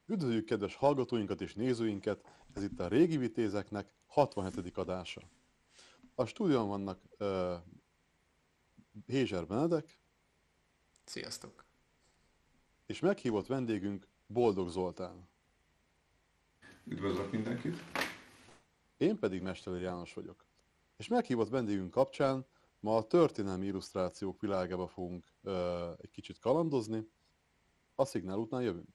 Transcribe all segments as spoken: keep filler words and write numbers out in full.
Üdvözöljük kedves hallgatóinkat és nézőinket, ez itt a Régi Vitézeknek hatvanhetedik adása. A stúdióban vannak uh, Hézser Benedek. Sziasztok! És meghívott vendégünk Boldog Zoltán. Üdvözlök mindenkit! Én pedig Mestelér János vagyok. És meghívott vendégünk kapcsán ma a történelmi illusztrációk világába fogunk uh, egy kicsit kalandozni. A szignál után jövünk.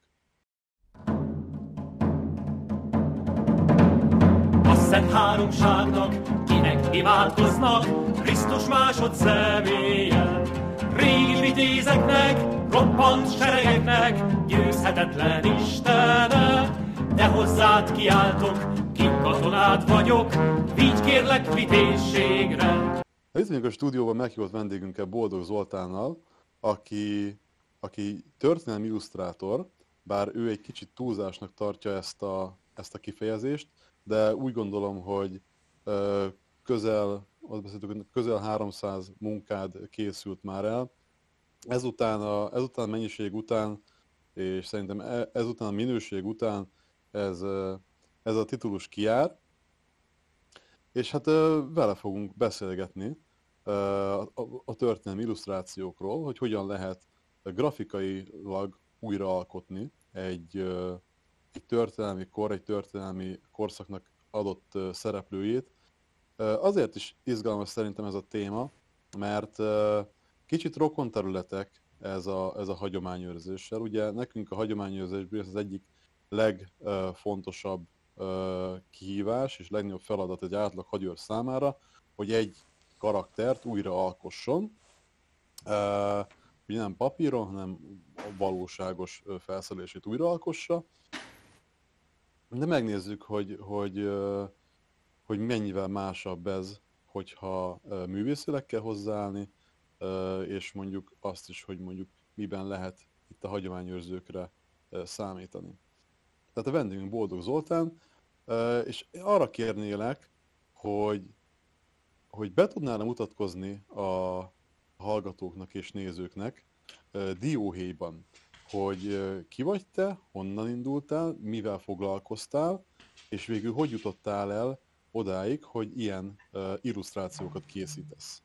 Szent háromságnak, kinek imádkoznak, Krisztus másod személlyel. Régi vitézeknek, roppant seregeknek, győzhetetlen Istene. De hozzád kiáltok, kint katonát vagyok, vigy kérlek vitézségre. Itt vagyunk a stúdióban meghívott vendégünkkel, Boldog Zoltánnal, aki, aki történelmi illusztrátor, bár ő egy kicsit túlzásnak tartja ezt a, ezt a kifejezést, de úgy gondolom, hogy közel, azt beszéltük, közel háromszáz munkád készült már el. Ezután a, ezután a mennyiség után, és szerintem ezután a minőség után ez, ez a titulus kijár. És hát vele fogunk beszélgetni a, a történelmi illusztrációkról, hogy hogyan lehet grafikailag újraalkotni egy, egy történelmi kor, egy történelmi korszaknak adott szereplőjét. Azért is izgalmas szerintem ez a téma, mert kicsit rokon területek ez a, ez a hagyományőrzéssel. Ugye nekünk a hagyományőrzésből ez az egyik legfontosabb kihívás és legnagyobb feladat egy átlag hagyőr számára, hogy egy karaktert újra alkosson. Ugye nem papíron, hanem a valóságos felszerelését újraalkossa. De megnézzük, hogy, hogy, hogy mennyivel másabb ez, hogyha művészileg kell hozzáállni, és mondjuk azt is, hogy mondjuk miben lehet itt a hagyományőrzőkre számítani. Tehát a vendégünk Boldog Zoltán, és arra kérnélek, hogy, hogy be tudnál mutatkozni a hallgatóknak és nézőknek dióhéjban, hogy ki vagy te, honnan indultál, mivel foglalkoztál, és végül hogy jutottál el odáig, hogy ilyen illusztrációkat készítesz.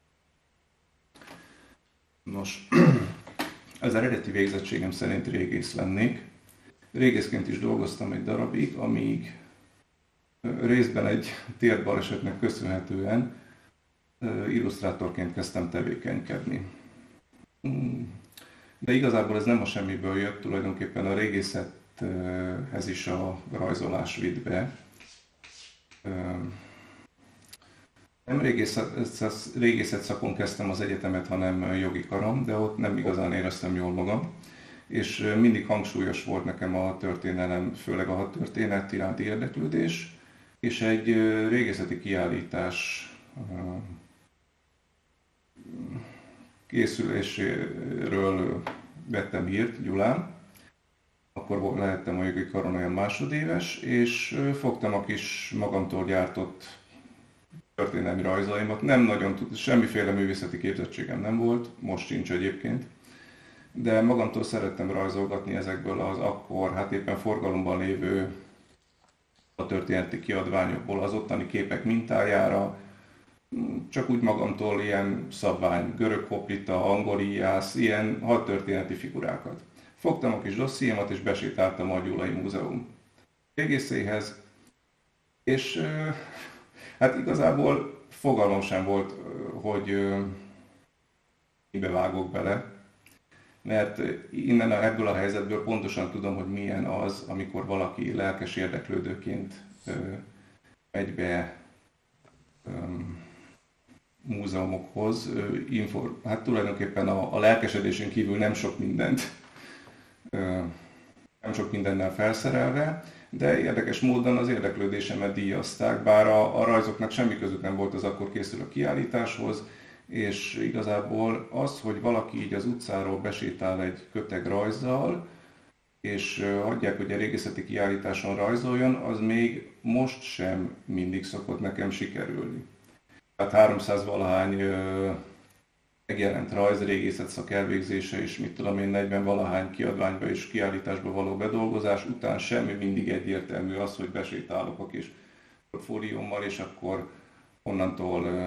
Nos, az eredeti végzettségem szerint régész lennék. Régészként is dolgoztam egy darabig, amíg részben egy térdbalesetnek köszönhetően illusztrátorként kezdtem tevékenykedni. De igazából ez nem a semmiből jött, tulajdonképpen a régészethez is a rajzolás vitt be. Nem régészet, régészet szakon kezdtem az egyetemet, hanem jogi karon, de ott nem igazán éreztem jól magam. És mindig hangsúlyos volt nekem a történelem, főleg a hadtörténet iránti érdeklődés, és egy régészeti kiállítás készüléséről vettem hírt Gyulán, akkor lehettem a jogi karon olyan másodéves, és fogtam a kis magamtól gyártott történelmi rajzaimat. Nem nagyon tud, semmiféle művészeti képzettségem nem volt, most sincs egyébként, de magamtól szerettem rajzolgatni ezekből az akkor, hát éppen forgalomban lévő a történeti kiadványokból az ottani képek mintájára, csak úgy magamtól ilyen szabvány, görög hoplita, angol íjász, ilyen hadtörténeti figurákat. Fogtam a kis dossziémat és besétáltam a Gyulai Múzeum régészéhez, és hát igazából fogalmam sem volt, hogy mibe vágok bele, mert innen ebből a helyzetből pontosan tudom, hogy milyen az, amikor valaki lelkes érdeklődőként megy be múzeumokhoz, infor, hát tulajdonképpen a, a lelkesedésén kívül nem sok mindent, nem sok mindennel felszerelve, de érdekes módon az érdeklődésemet díjazták, bár a, a rajzoknak semmi közük nem volt az akkor készülő kiállításhoz, és igazából az, hogy valaki így az utcáról besétál egy köteg rajzzal, és hagyják, hogy a régészeti kiállításon rajzoljon, az még most sem mindig szokott nekem sikerülni. Tehát háromszáz valahány megjelent rajz, régészet szak elvégzése és mit tudom én, negyven-valahány kiadványba és kiállításba való bedolgozás után semmi, mindig egyértelmű az, hogy besétálok a kis portfóliómmal, és akkor onnantól uh,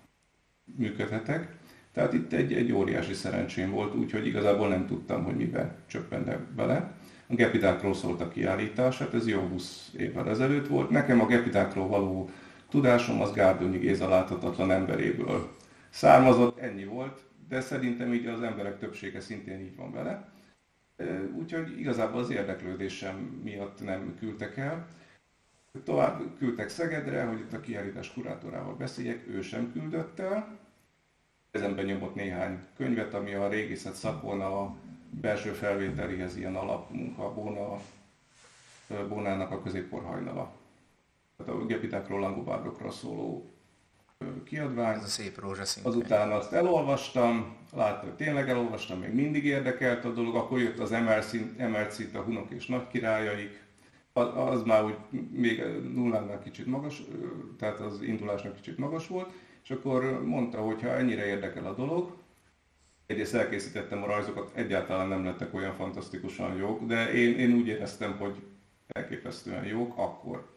működhetek. Tehát itt egy, egy óriási szerencsém volt, úgyhogy igazából nem tudtam, hogy mibe csöppennek bele. A gepidákról szólt a kiállítás, hát ez jó húsz évvel ezelőtt volt. Nekem a gepidákról való tudásom az Gárdonyi Géza láthatatlan emberéből származott, ennyi volt, de szerintem így az emberek többsége szintén így van vele. Úgyhogy igazából az érdeklődésem miatt nem küldtek el. Tovább küldtek Szegedre, hogy itt a kiállítás kurátorával beszéljek, ő sem küldött el. Ezenben nyomott néhány könyvet, ami a régészet szakon a belső felvételéhez ilyen alapmunka, Bóna, Bónának a középkorhajnala. Tehát a gepidákról, langobárdokról szóló kiadvány. Ez a szép rózsaszín. Azután azt elolvastam, láttam, hogy tényleg elolvastam, még mindig érdekelt a dolog, akkor jött az Emelcit, a Hunok és Nagykirályaik, az, az már úgy még nullánál kicsit magas, tehát az indulásnak kicsit magas volt, és akkor mondta, hogy ha ennyire érdekel a dolog, egyrészt elkészítettem a rajzokat, egyáltalán nem lettek olyan fantasztikusan jók, de én, én úgy éreztem, hogy elképesztően jók akkor.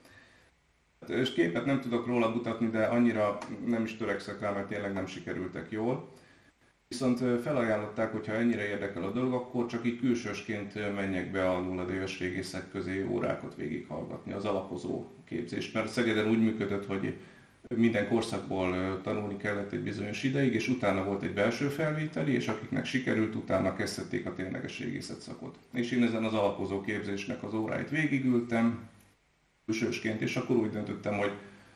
És képet nem tudok róla mutatni, de annyira nem is törekszek rá, mert tényleg nem sikerültek jól. Viszont felajánlották, hogy ha ennyire érdekel a dolog, akkor csak így külsősként menjek be a nulladéves régészek közé órákat végighallgatni, az alapozó képzést. Mert Szegeden úgy működött, hogy minden korszakból tanulni kellett egy bizonyos ideig, és utána volt egy belső felvételi, és akiknek sikerült, utána kezdték a tényleges régészet szakot. És én ezen az alapozó képzésnek az óráit végigültem, külsősként, és akkor úgy döntöttem, hogy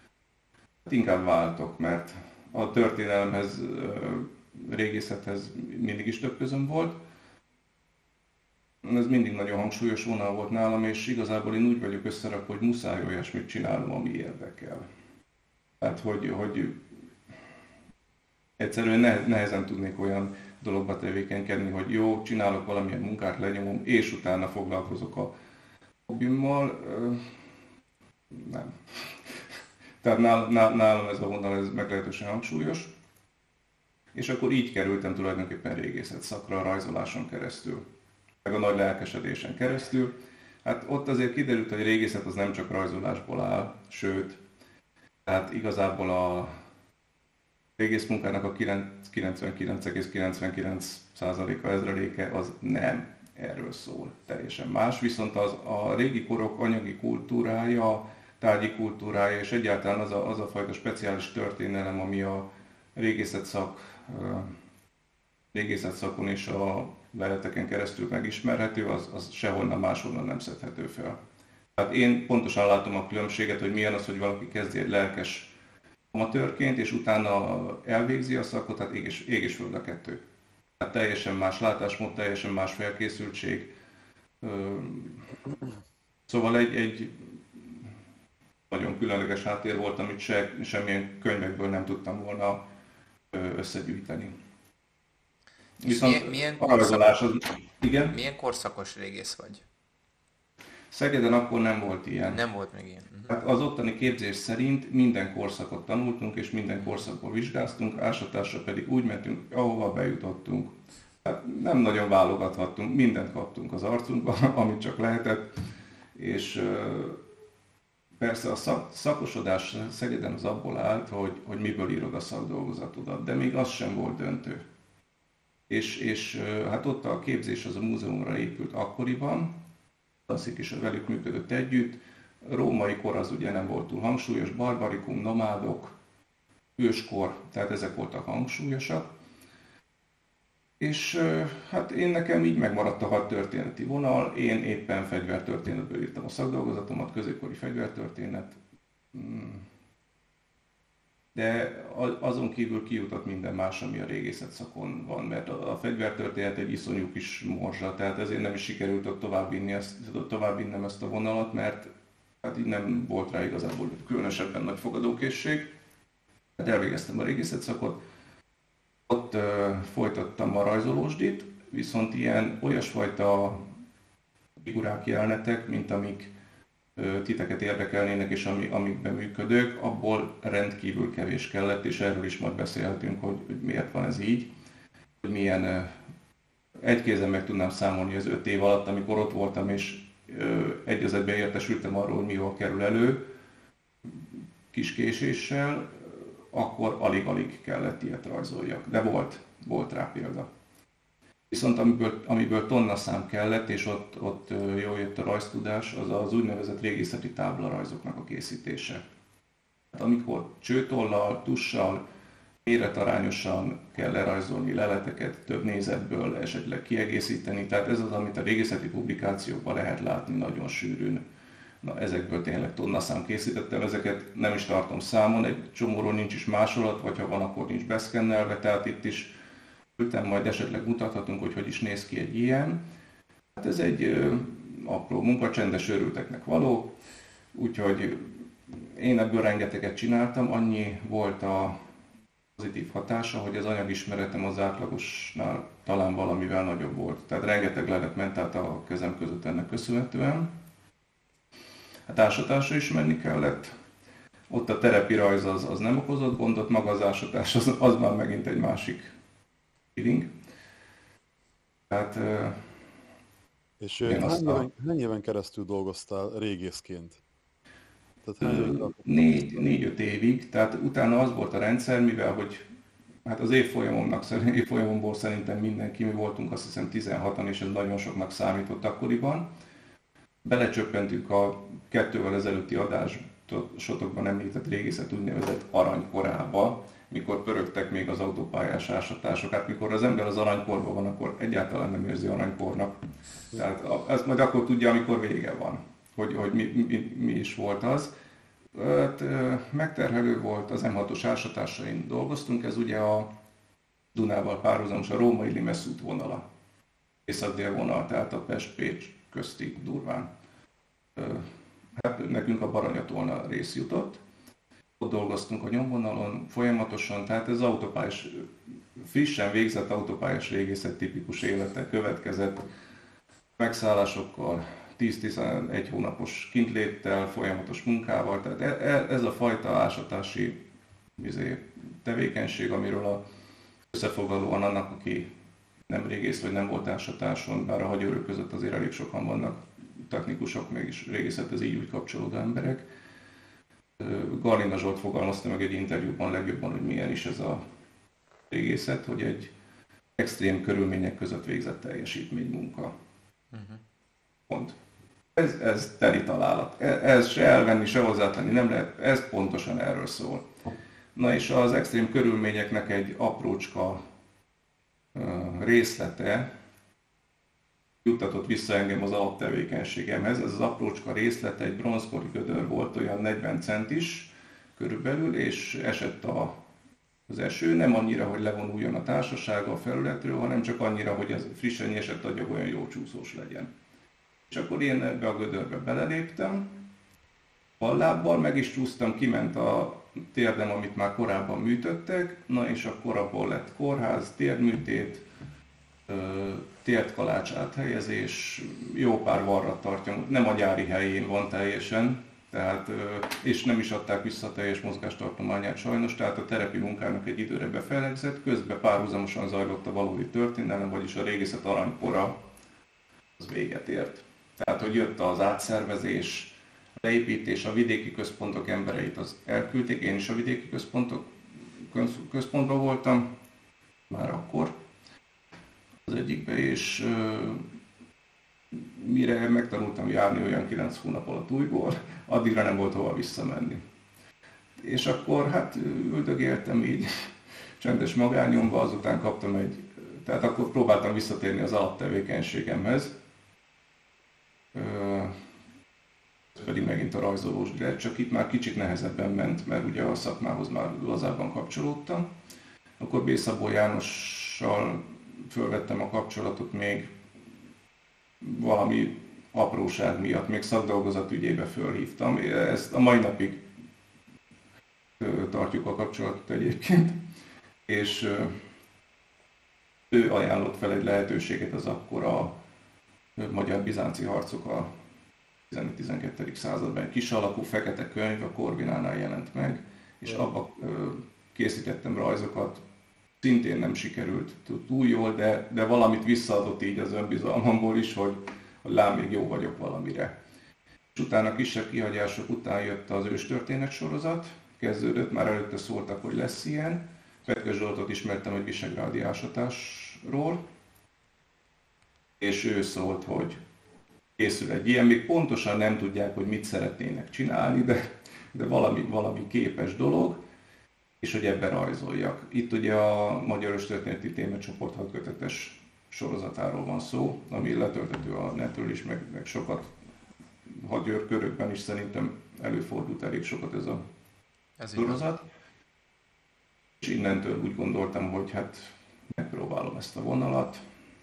inkább váltok, mert a történelemhez, régészethez mindig is több közöm volt. Ez mindig nagyon hangsúlyos vonal volt nálam, és igazából én úgy vagyok összerakva, hogy muszáj olyasmit csinálnom, ami érdekel. Tehát, hogy, hogy egyszerűen nehezen tudnék olyan dologba tevékenykedni, hogy jó, csinálok valamilyen munkát, lenyomom, és utána foglalkozok a hobbimmal. Nem. Tehát nálam ez a vonal ez meglehetősen hangsúlyos. És akkor így kerültem tulajdonképpen régészet szakra a rajzoláson keresztül, meg a nagy lelkesedésen keresztül. Hát ott azért kiderült, hogy a régészet az nem csak rajzolásból áll, sőt, tehát igazából a régészmunkának a kilencvenkilenc egész kilencvenkilenc százaléka, ezreléke az nem erről szól, teljesen más. Viszont az, a régi korok anyagi kultúrája, tárgyi kultúrája és egyáltalán az a, az a fajta speciális történelem, ami a régészet szak, régészet szakon és a leleteken keresztül megismerhető, az, az sehonnan máshonnan nem szedhető fel. Tehát én pontosan látom a különbséget, hogy milyen az, hogy valaki kezdi egy lelkes amatőrként, és utána elvégzi a szakot, tehát ég és, ég és föld a kettő. Tehát teljesen más látásmód, teljesen más felkészültség. Szóval egy, egy nagyon különleges háttér volt, amit se, semmilyen könyvekből nem tudtam volna összegyűjteni. Viszont milyen, milyen, a rajzolás az... Igen? Milyen korszakos régész vagy? Szegeden akkor nem volt ilyen. Nem volt még ilyen. Uh-huh. Hát az ottani képzés szerint minden korszakot tanultunk, és minden korszakból vizsgáztunk, ásatásra pedig úgy mentünk, ahova bejutottunk. Hát nem nagyon válogathattunk, mindent kaptunk az arcunkba, amit csak lehetett, és persze a szak, szakosodás Szegeden az abból állt, hogy, hogy miből írod a szakdolgozatodat, de még az sem volt döntő. És, és hát ott a képzés az a múzeumra épült akkoriban, Taszik is velük működött együtt. A római kor az ugye nem volt túl hangsúlyos, barbarikum, nomádok, őskor, tehát ezek voltak hangsúlyosak. És hát én nekem így megmaradt a hadtörténeti vonal, én éppen fegyvertörténetből írtam a szakdolgozatomat, középkori fegyvertörténet. De azon kívül kijutott minden más, ami a régészet szakon van, mert a fegyvertörténet egy iszonyú kis morzsa, tehát ezért nem is sikerült ott továbbvinni ezt, továbbvinnem ezt a vonalat, mert hát így nem volt rá igazából különösebben nagy fogadókészség. Hát elvégeztem a régészet szakot, ott uh, folytattam a rajzolósdit, viszont ilyen olyasfajta figurák, jelenetek, mint amik titeket érdekelnének, és ami, amikben működök, abból rendkívül kevés kellett, és erről is majd beszélhetünk, hogy, hogy miért van ez így. hogy milyen, egy kézen meg tudnám számolni az öt év alatt, amikor ott voltam, és egy az egyben értesültem arról, hogy mi hol kerül elő, kis késéssel, akkor alig-alig kellett ilyet rajzoljak. De volt, volt rá példa. Viszont amiből, amiből tonnaszám kellett, és ott, ott jól jött a rajztudás, az az úgynevezett régészeti táblarajzoknak a készítése. Hát amikor csőtollal, tussal, méretarányosan kell lerajzolni leleteket, több nézetből esetleg kiegészíteni, tehát ez az, amit a régészeti publikációkban lehet látni nagyon sűrűn. Na, ezekből tényleg tonnaszám készítettem, ezeket nem is tartom számon, egy csomóról nincs is másolat, vagy ha van, akkor nincs beszkennelve, tehát itt is ültem, majd esetleg mutathatunk, hogy hogy is néz ki egy ilyen. Hát ez egy ö, apró munka, csendes őrülteknek való, úgyhogy én ebből rengeteget csináltam, annyi volt a pozitív hatása, hogy az anyagismeretem az átlagosnál talán valamivel nagyobb volt. Tehát rengeteg lelet ment át a kezem között ennek köszönhetően. Hát ásatásra is menni kellett. Ott a terepi rajz az, az nem okozott gondot, maga az ásatás az, az már megint egy másik feeling. Tehát, és hány éven, hány éven keresztül dolgoztál régészként? Négy, négy-öt évig, tehát utána az volt a rendszer, mivel hogy hát az évfolyamomnak, évfolyamomból szerintem mindenki, mi voltunk azt hiszem tizenhatan, és ez nagyon soknak számított akkoriban. Belecsöppentünk a kettővel ezelőtti adásotokban említett régészet úgynevezett aranykorába, mikor pörögtek még az autópályás ásatások. Hát mikor az ember az aranykorban van, akkor egyáltalán nem érzi aranykornak. Tehát ezt majd akkor tudja, amikor vége van, hogy, hogy mi, mi, mi is volt az. Hát, megterhelő volt, az em hatos ásatásain dolgoztunk, ez ugye a Dunával párhuzamos a római Limes útvonala, észak-dél vonal, tehát a Pest-Pécs közti durván. Hát nekünk a Baranyatolna rész jutott. Ott dolgoztunk a nyomvonalon folyamatosan, tehát ez autópályás, frissen végzett autópályás régészet tipikus élete következett, megszállásokkal, tíz-tizenegy hónapos kintléttel, folyamatos munkával, tehát ez a fajta ásatási tevékenység, amiről a összefoglalóan annak, aki nem régész vagy nem volt ásatáson, bár a hagyőrök között azért elég sokan vannak technikusok, mégis régészethez így úgy kapcsolódó emberek. Garlinda Zsolt fogalmazta meg egy interjúban legjobban, hogy milyen is ez a régészet, hogy egy extrém körülmények között végzett teljesítménymunka. Uh-huh. Pont. Ez, ez teli találat. Ez se elvenni, se hozzátenni nem lehet, ez pontosan erről szól. Na és az extrém körülményeknek egy aprócska uh, részlete juttatott vissza engem az alaptevékenységemhez. Ez az aprócska részlete egy bronzkori gödör volt, olyan negyven centis körülbelül, és esett a, az eső, nem annyira, hogy levonuljon a társasága a felületről, hanem csak annyira, hogy az frissen esett agyag olyan jó csúszós legyen. És akkor én ebbe a gödörbe beleléptem, ballábbal meg is csúsztam, kiment a térdem, amit már korábban műtöttek, na és akkor abból lett kórház, térdműtét, térdkalács áthelyezés, jó pár varrat tartja, nem a gyári helyén van teljesen, tehát, és nem is adták vissza a teljes mozgástartományát sajnos, tehát a terepi munkának egy időre befelegzett, közben párhuzamosan zajlott a valódi történelem, vagyis a régészet aranykora az véget ért. Tehát, hogy jött az átszervezés, leépítés, a vidéki központok embereit az elküldték, én is a vidéki központok, központban voltam már akkor az egyikbe, és uh, mire megtanultam járni olyan kilenc hónap alatt újból, addigra nem volt hova visszamenni. És akkor hát üldögéltem így csendes magányomba, azután kaptam egy, tehát akkor próbáltam visszatérni az alaptevékenységemhez, uh, pedig megint a rajzolós direkt, csak itt már kicsit nehezebben ment, mert ugye a szakmához már lazábban kapcsolódtam. Akkor B. Szabó Jánossal fölvettem a kapcsolatot még valami apróság miatt, még szakdolgozat ügyébe fölhívtam. Ezt a mai napig tartjuk a kapcsolatot egyébként, és ő ajánlott fel egy lehetőséget az akkor a magyar-bizánci harcok a tizenegy-tizenkettedik században. Egy kis alakú fekete könyv a Corvinánál jelent meg, és abba készítettem rajzokat szintén nem sikerült túl jól, de, de valamit visszaadott így az önbizalmamból is, hogy, hogy lám, még jó vagyok valamire. És utána kisebb kihagyások után jött az őstörténet sorozat, kezdődött, már előtte szóltak, hogy lesz ilyen. Petke Zsoltot ismertem egy visegrádi ásatásról, és ő szólt, hogy készül egy ilyen, még pontosan nem tudják, hogy mit szeretnének csinálni, de, de valami, valami képes dolog, és hogy ebben rajzoljak. Itt ugye a Magyar Őstörténeti Témacsoport hat kötetes sorozatáról van szó, ami letölthető a netről is, meg, meg sokat hadőrkörökben is szerintem előfordult elég sokat ez a ez sorozat. Igaz. És innentől úgy gondoltam, hogy hát megpróbálom ezt a vonalat,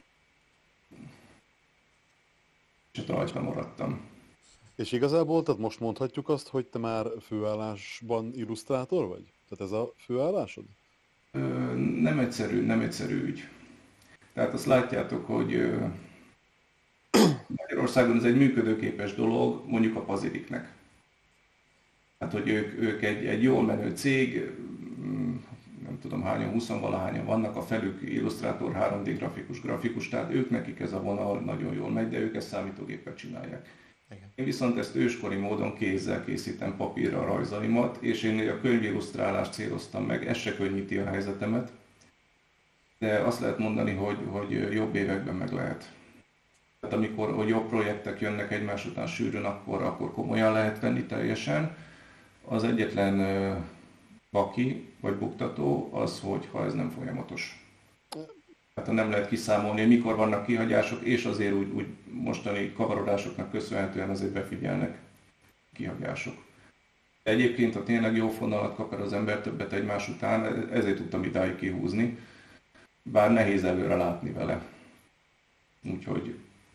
és hát rajta maradtam. És igazából, tehát most mondhatjuk azt, hogy te már főállásban illusztrátor vagy? Tehát ez a főállásod? Ö, nem egyszerű, nem egyszerű ügy. Tehát azt látjátok, hogy ö, Magyarországon ez egy működőképes dolog, mondjuk a Paziriknek. Hát, hogy ők, ők egy, egy jól menő cég, nem tudom hányan, huszonvalahányan vannak, a felük illusztrátor, három dé grafikus, grafikus, tehát ők nekik ez a vonal nagyon jól megy, de ők ezt számítógéppel csinálják. Igen. Én viszont ezt őskori módon kézzel készítem papírra a rajzaimat, és én a könyvillusztrálást céloztam meg, ez se könnyíti a helyzetemet, de azt lehet mondani, hogy, hogy jobb években meg lehet. Tehát amikor hogy jobb projektek jönnek egymás után sűrűn, akkor, akkor komolyan lehet venni teljesen. Az egyetlen baki vagy buktató az, hogy ha ez nem folyamatos. Tehát nem lehet kiszámolni, hogy mikor vannak kihagyások, és azért úgy, úgy mostani kavarodásoknak köszönhetően azért befigyelnek kihagyások. Egyébként, ha tényleg jó fonalat kap el az ember többet egymás után, ezért tudtam idáig kihúzni, bár nehéz előre látni vele. Úgyhogy...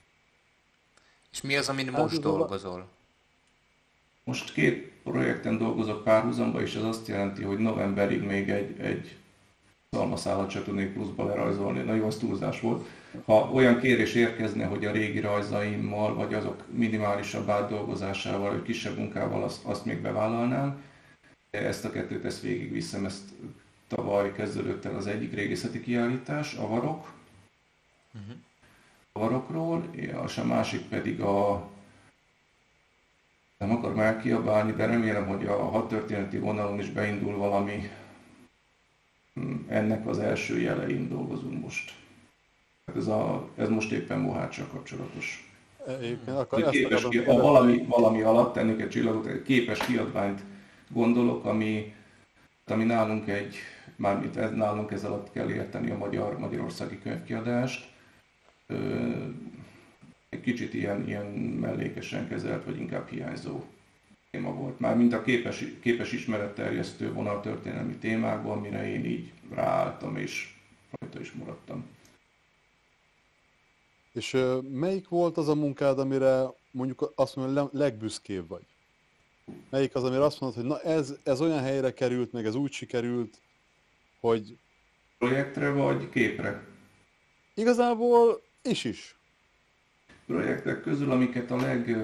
És mi az, amin most dolgozol? Most két projekten dolgozok párhuzamba, és ez azt jelenti, hogy novemberig még egy, egy szalmaszállat se tudnék pluszba lerajzolni. Na jó, az túlzás volt. Ha olyan kérés érkezne, hogy a régi rajzaimmal, vagy azok minimálisabb átdolgozásával, vagy kisebb munkával azt, azt még bevállalnám. Ezt a kettőt ezt végigviszem, ezt tavaly kezdődött el az egyik régészeti kiállítás, a Varok. Uh-huh. A Varokról, és a másik pedig a... Nem akarom elkiabálni, de remélem, hogy a hadtörténeti vonalon is beindul valami. Ennek az első jelein dolgozunk most. Ez, a, ez most éppen Moháccsal kapcsolatos. Képes, ki, a valami, valami alatt tennék egy csillagot, egy képes kiadványt gondolok, ami, ami nálunk egy, mármint ez, nálunk ez alatt kell érteni a magyar, magyarországi könyvkiadást. Egy kicsit ilyen, ilyen mellékesen kezelt, vagy inkább hiányzó téma volt. Mármint a képes, képes ismeretterjesztő vonaltörténelmi témákban, amire én így ráálltam, és rajta is maradtam. És uh, melyik volt az a munkád, amire mondjuk azt mondom, hogy legbüszkébb vagy? Melyik az, amire azt mondod, hogy na ez, ez olyan helyre került, meg ez úgy sikerült, hogy... Projektre vagy képre? Igazából is is. Projektek közül, amiket a leg...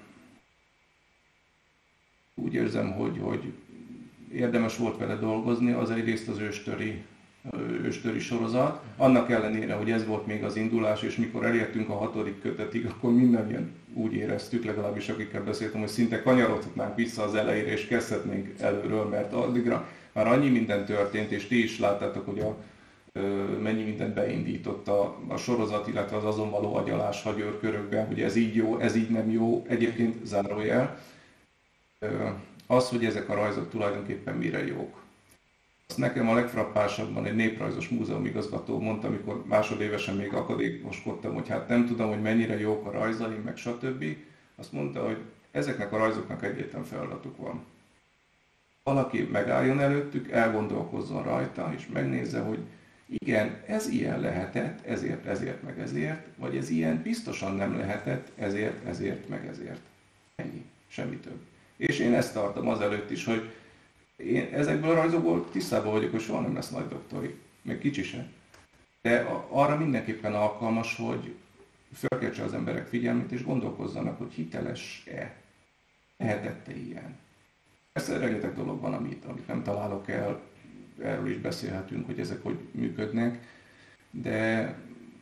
úgy érzem, hogy, hogy érdemes volt vele dolgozni, az egyrészt az őstöri, őstöri sorozat. Annak ellenére, hogy ez volt még az indulás, és mikor elértünk a hatodik kötetig, akkor mindannyian úgy éreztük, legalábbis akikkel beszéltem, hogy szinte kanyarodhatnánk vissza az elejére, és kezdhetnénk előről, mert addigra már annyi minden történt, és ti is láttátok, hogy a, mennyi mindent beindított a, a sorozat, illetve az azon való agyalás hagyőrkörökben, hogy ez így jó, ez így nem jó, egyébként zárójel. Az, hogy ezek a rajzok tulajdonképpen mire jók. Azt nekem a legfrappásabban egy néprajzos múzeum igazgató mondta, amikor másodévesen még akadékoskodtam, hogy hát nem tudom, hogy mennyire jók a rajzaim, meg stb. Azt mondta, hogy ezeknek a rajzoknak egyetlen feladatuk van. Valaki megálljon előttük, elgondolkozzon rajta, és megnézze, hogy igen, ez ilyen lehetett, ezért, ezért, meg ezért, vagy ez ilyen biztosan nem lehetett, ezért, ezért, meg ezért. Ennyi, semmi több. És én ezt tartom azelőtt is, hogy én ezekből a rajzokból tisztában vagyok, hogy soha nem lesz nagy doktori, még kicsi sem. De arra mindenképpen alkalmas, hogy felkeltse az emberek figyelmét, és gondolkozzanak, hogy hiteles-e, lehetett-e ilyen. Persze rengeteg dolog van, amit, amit nem találok el, erről is beszélhetünk, hogy ezek hogy működnek, de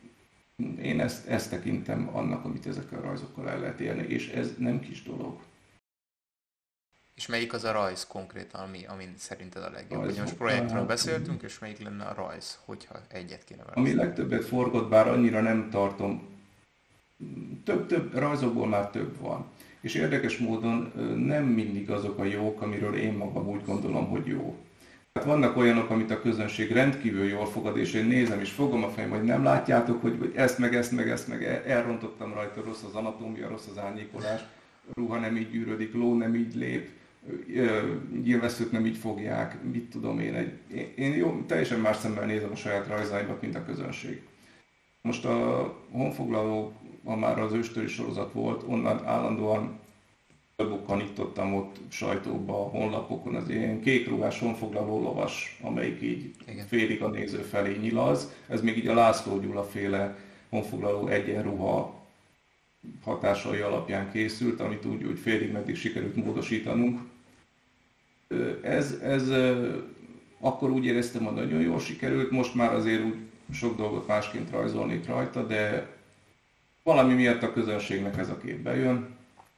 én ezt, ezt tekintem annak, amit ezekkel a rajzokkal el lehet élni, és ez nem kis dolog. És melyik az a rajz konkrétan, ami, ami szerinted a legjobb? Rajzok, Ugye most projektről hát, beszéltünk, és melyik lenne a rajz, hogyha egyet kéne vele? Ami legtöbbet forgott, bár annyira nem tartom, több-több rajzokból már több van. És érdekes módon nem mindig azok a jók, amiről én magam úgy gondolom, hogy jó. Hát vannak olyanok, amit a közönség rendkívül jól fogad, és én nézem, és fogom a fejem, hogy nem látjátok, hogy, hogy ezt, meg ezt, meg ezt, meg elrontottam rajta, rossz az anatómia, rossz az árnyékolás, ruha nem így gyűrődik, ló nem így lép, nyilvesszőt nem így fogják, mit tudom én. Egy, én jó, teljesen más szemmel nézem a saját rajzaimat, mint a közönség. Most a honfoglaló, ha már az őstöri sorozat volt, onnan állandóan bukkanítottam ott sajtóba, honlapokon az ilyen kékruhás honfoglaló lovas, amelyik így igen, félig a néző felé nyilaz. Ez még így a László Gyula féle honfoglaló egyenruha hatásai alapján készült, amit úgy, úgy félig meddig sikerült módosítanunk. Ez, ez akkor úgy éreztem, hogy nagyon jól sikerült, most már azért úgy sok dolgot másként rajzolnék rajta, de valami miatt a közönségnek ez a kép bejön.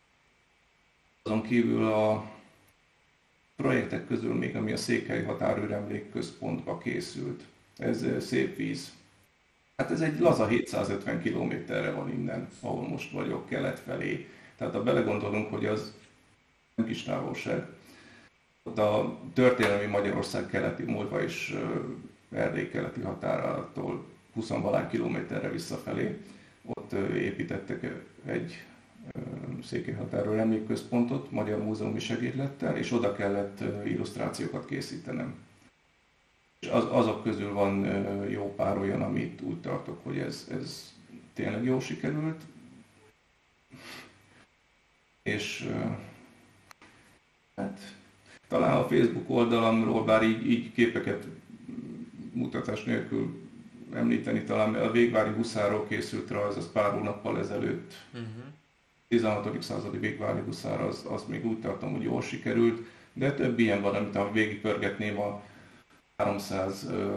Azon kívül a projektek közül még, ami a Székely Határőremlékközpontba készült, ez Szép víz. Hát ez egy laza hétszázötven kilométerre van innen, ahol most vagyok, kelet felé. Tehát ha belegondolunk, hogy az nem kis távolság. Ott a történelmi Magyarország keleti, Moldva és Erdély keleti határától húsz-valány kilométerre visszafelé. Ott építettek egy Székely Határőr Emlékközpontot Magyar Múzeumi Segédlettel, és oda kellett illusztrációkat készítenem. És az, azok közül van jó pár olyan, amit úgy tartok, hogy ez, ez tényleg jól sikerült. És hát talán a Facebook oldalamról, bár így, így képeket mutatás nélkül említeni, talán a Végvári Huszárról készült rajz, az pár hónappal ezelőtt. Uh-huh. tizenhatodik századi Végvári Huszár, az, az még úgy tartom, hogy jól sikerült, de több ilyen van, amit ha végigpörgetném a háromszáz uh,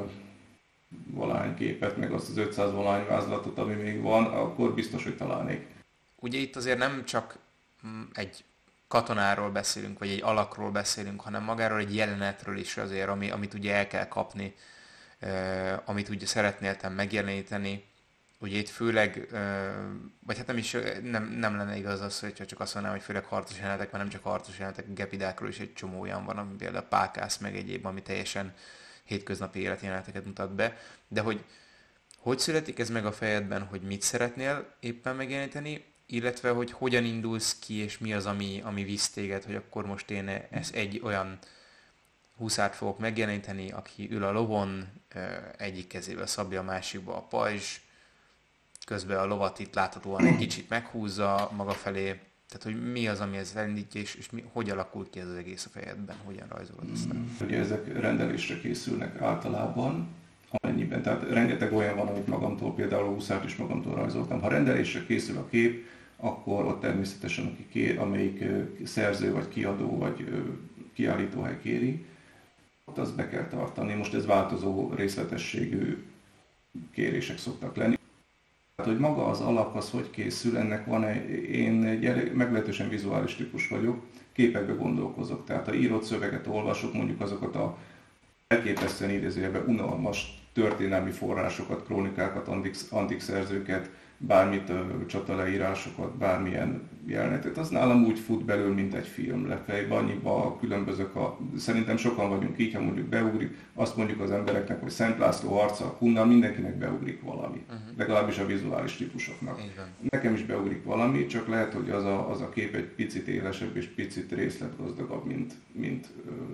valány képet, meg azt az ötszáz valány vázlatot, ami még van, akkor biztos, hogy találnék. Ugye itt azért nem csak egy katonáról beszélünk, vagy egy alakról beszélünk, hanem magáról egy jelenetről is azért, ami, amit ugye el kell kapni, uh, amit ugye szeretnél te megjeleníteni. Ugye itt főleg, uh, vagy hát nem is, nem, nem lenne igaz az, hogy csak azt mondanám, hogy főleg harcos jelenetek, mert nem csak harcos jelenetek, gepidákról is egy csomó olyan van, ami például Pákász meg egyéb, ami teljesen hétköznapi életjeleneteket mutat be, de hogy hogy születik ez meg a fejedben, hogy mit szeretnél éppen megjeleníteni, illetve hogy hogyan indulsz ki, és mi az, ami, ami visz téged, hogy akkor most én ezt egy olyan huszárt fogok megjeleníteni, aki ül a lovon, egyik kezével szabja, a másikba a pajzs, közben a lovat itt láthatóan egy kicsit meghúzza maga felé. Tehát, hogy mi az, ami ezt elindítja, és, és mi, hogy alakul ki ez az egész a fejedben, hogyan rajzolod aztán? Ugye ezek rendelésre készülnek általában, amennyiben, tehát rengeteg olyan van, amit magamtól, például a huszárt is magamtól rajzoltam. Ha rendelésre készül a kép, akkor ott természetesen aki kér, amelyik szerző, vagy kiadó, vagy kiállítóhely kéri, ott azt be kell tartani. Most ez változó részletességű kérések szoktak lenni. Tehát, hogy maga az alak, az hogy készül, ennek van egy, én egy meglehetősen vizuális típus vagyok, képekbe gondolkozok. Tehát ha írott szöveget olvasok, mondjuk azokat a elképesztően idézőjelben unalmas történelmi forrásokat, krónikákat, antik, antik szerzőket, bármit, csataleírásokat, bármilyen jelenetet, az nálam úgy fut belül, mint egy film lefejbe, annyiba különbözök a... Szerintem sokan vagyunk így, ha mondjuk beugrik, azt mondjuk az embereknek, hogy Szent László harca a Hunnal, mindenkinek beugrik valami, uh-huh. legalábbis a vizuális típusoknak. Igen. Nekem is beugrik valami, csak lehet, hogy az a, az a kép egy picit élesebb és picit részletgazdagabb, mint, mint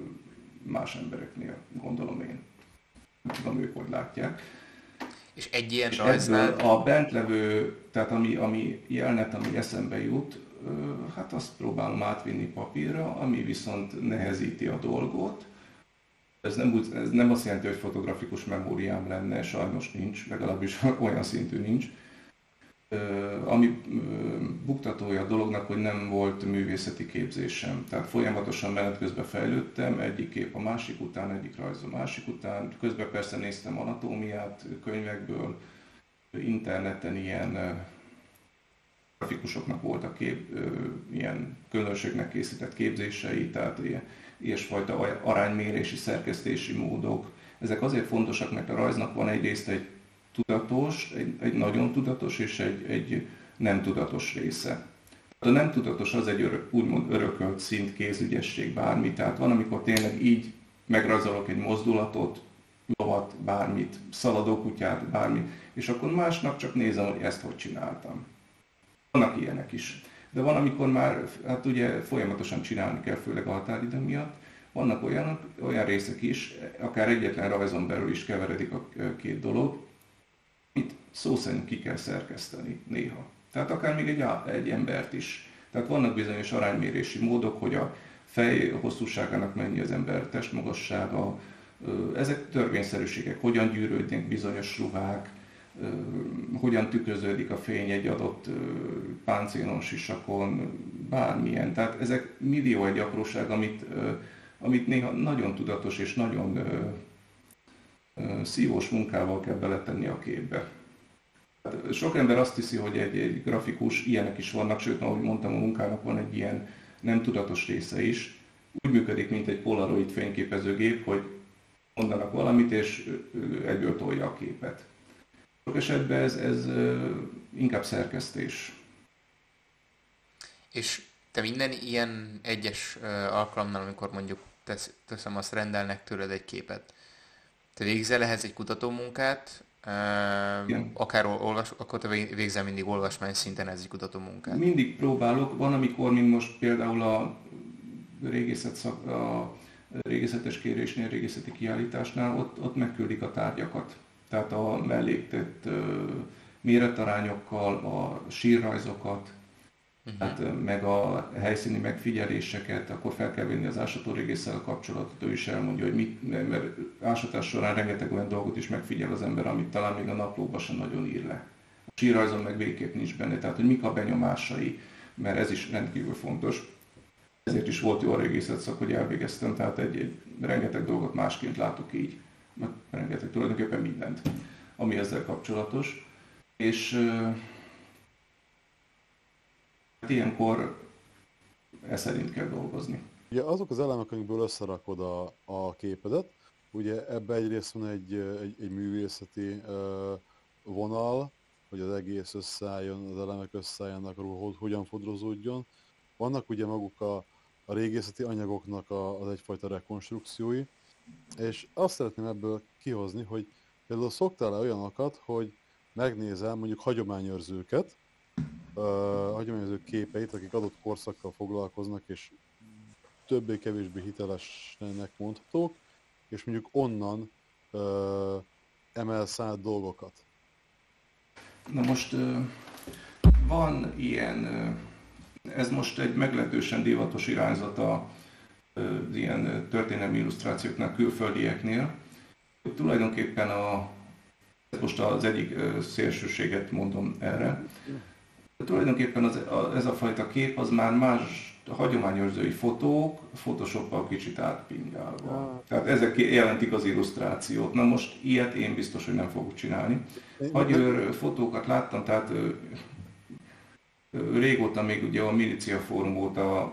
más embereknél, gondolom én. Nem tudom, ők hogy látják. És egy ilyen rajznál... A bentlevő, tehát ami, ami jelenet, ami eszembe jut, hát azt próbálom átvinni papírra, ami viszont nehezíti a dolgot. Ez nem, úgy, ez nem azt jelenti, hogy fotografikus memóriám lenne, sajnos nincs, legalábbis olyan szintű nincs. Ami buktatója a dolognak, hogy nem volt művészeti képzésem. Tehát folyamatosan menet közben fejlődtem, egyik kép a másik után, egyik rajz a másik után. Közben persze néztem anatómiát könyvekből, interneten ilyen grafikusoknak voltak kép, ilyen különösségnek készített képzései, tehát ilyen, ilyesfajta aránymérési, szerkesztési módok. Ezek azért fontosak, mert a rajznak van egyrészt egy tudatos, egy, egy nagyon tudatos és egy, egy nem tudatos része. A nem tudatos az egy örök, úgymond örökölt szint, kézügyesség, bármi. Tehát van, amikor tényleg így megrajzolok egy mozdulatot, lovat, bármit, szaladókutyát, bármi, és akkor másnap csak nézem, hogy ezt hogy csináltam. Vannak ilyenek is. De van, amikor már, hát ugye folyamatosan csinálni kell, főleg a határidő miatt. Vannak olyanok, olyan részek is, akár egyetlen rajzon belül is keveredik a két dolog, itt szó szerint ki kell szerkeszteni néha. Tehát akár még egy, egy embert is. Tehát vannak bizonyos aránymérési módok, hogy a fej hosszúságának mennyi az ember testmagassága, ezek törvényszerűségek, hogyan gyűrődnek bizonyos ruhák, hogyan tükröződik a fény egy adott páncélon, sisakon, bármilyen. Tehát ezek millió egy apróság, amit, amit néha nagyon tudatos és nagyon szívós munkával kell beletenni a képbe. Sok ember azt hiszi, hogy egy, egy grafikus, ilyenek is vannak, sőt, ahogy mondtam, a munkának van egy ilyen nem tudatos része is. Úgy működik, mint egy polaroid fényképezőgép, hogy mondanak valamit, és egyből tolja a képet. Sok esetben ez, ez inkább szerkesztés. És te minden ilyen egyes alkalomnál, amikor mondjuk tesz, teszem azt, rendelnek tőled egy képet, te végzel ehhez egy kutatómunkát, Igen. akár olvas, akkor te végzel mindig olvasmány szinten ez egy kutatómunkát? Mindig próbálok, van amikor, mint most például a, régészet szak, a régészetes kérésnél, régészeti kiállításnál, ott, ott megküldik a tárgyakat. Tehát a melléktett méretarányokkal, a sírrajzokat, uh-huh. tehát meg a helyszíni megfigyeléseket, akkor fel kell venni az ásatórégésszel kapcsolatot, ő is elmondja, hogy mit, mert ásatás során rengeteg olyan dolgot is megfigyel az ember, amit talán még a naplóban sem nagyon ír le. A sírrajzon meg végképp nincs benne, tehát hogy mik a benyomásai, mert ez is rendkívül fontos. Ezért is volt jó a régészet szak, hogy elvégeztem, tehát egy, egy rengeteg dolgot másként látok így. Rengeteg, tulajdonképpen mindent, ami ezzel kapcsolatos. És uh, ilyenkor e szerint kell dolgozni. Ugye azok az elemek, amikből összerakod a, a képedet, ugye ebbe egyrészt van egy, egy, egy művészeti uh, vonal, hogy az egész összeálljon, az elemek összeálljanak, hogy hogyan fodrozódjon. Vannak ugye maguk a, a régészeti anyagoknak a, az egyfajta rekonstrukciói, és azt szeretném ebből kihozni, hogy például szoktál-e olyanokat, hogy megnézel mondjuk hagyományőrzőket, uh, hagyományőrzők képeit, akik adott korszakkal foglalkoznak, és többé-kevésbé hitelesnek mondhatók, és mondjuk onnan uh, emelsz át dolgokat. Na most uh, van ilyen, uh, ez most egy meglehetősen divatos irányzata az ilyen történelmi illusztrációknál, külföldieknél. Tulajdonképpen a, most az egyik szélsőséget mondom erre, tulajdonképpen az, a, ez a fajta kép az már más hagyományőrzői fotók, Photoshoppal kicsit átpingálva. Tehát ezek jelentik az illusztrációt. Na most ilyet én biztos, hogy nem fogok csinálni. Hagyőr fotókat láttam, tehát régóta még ugye a Milícia Fórum óta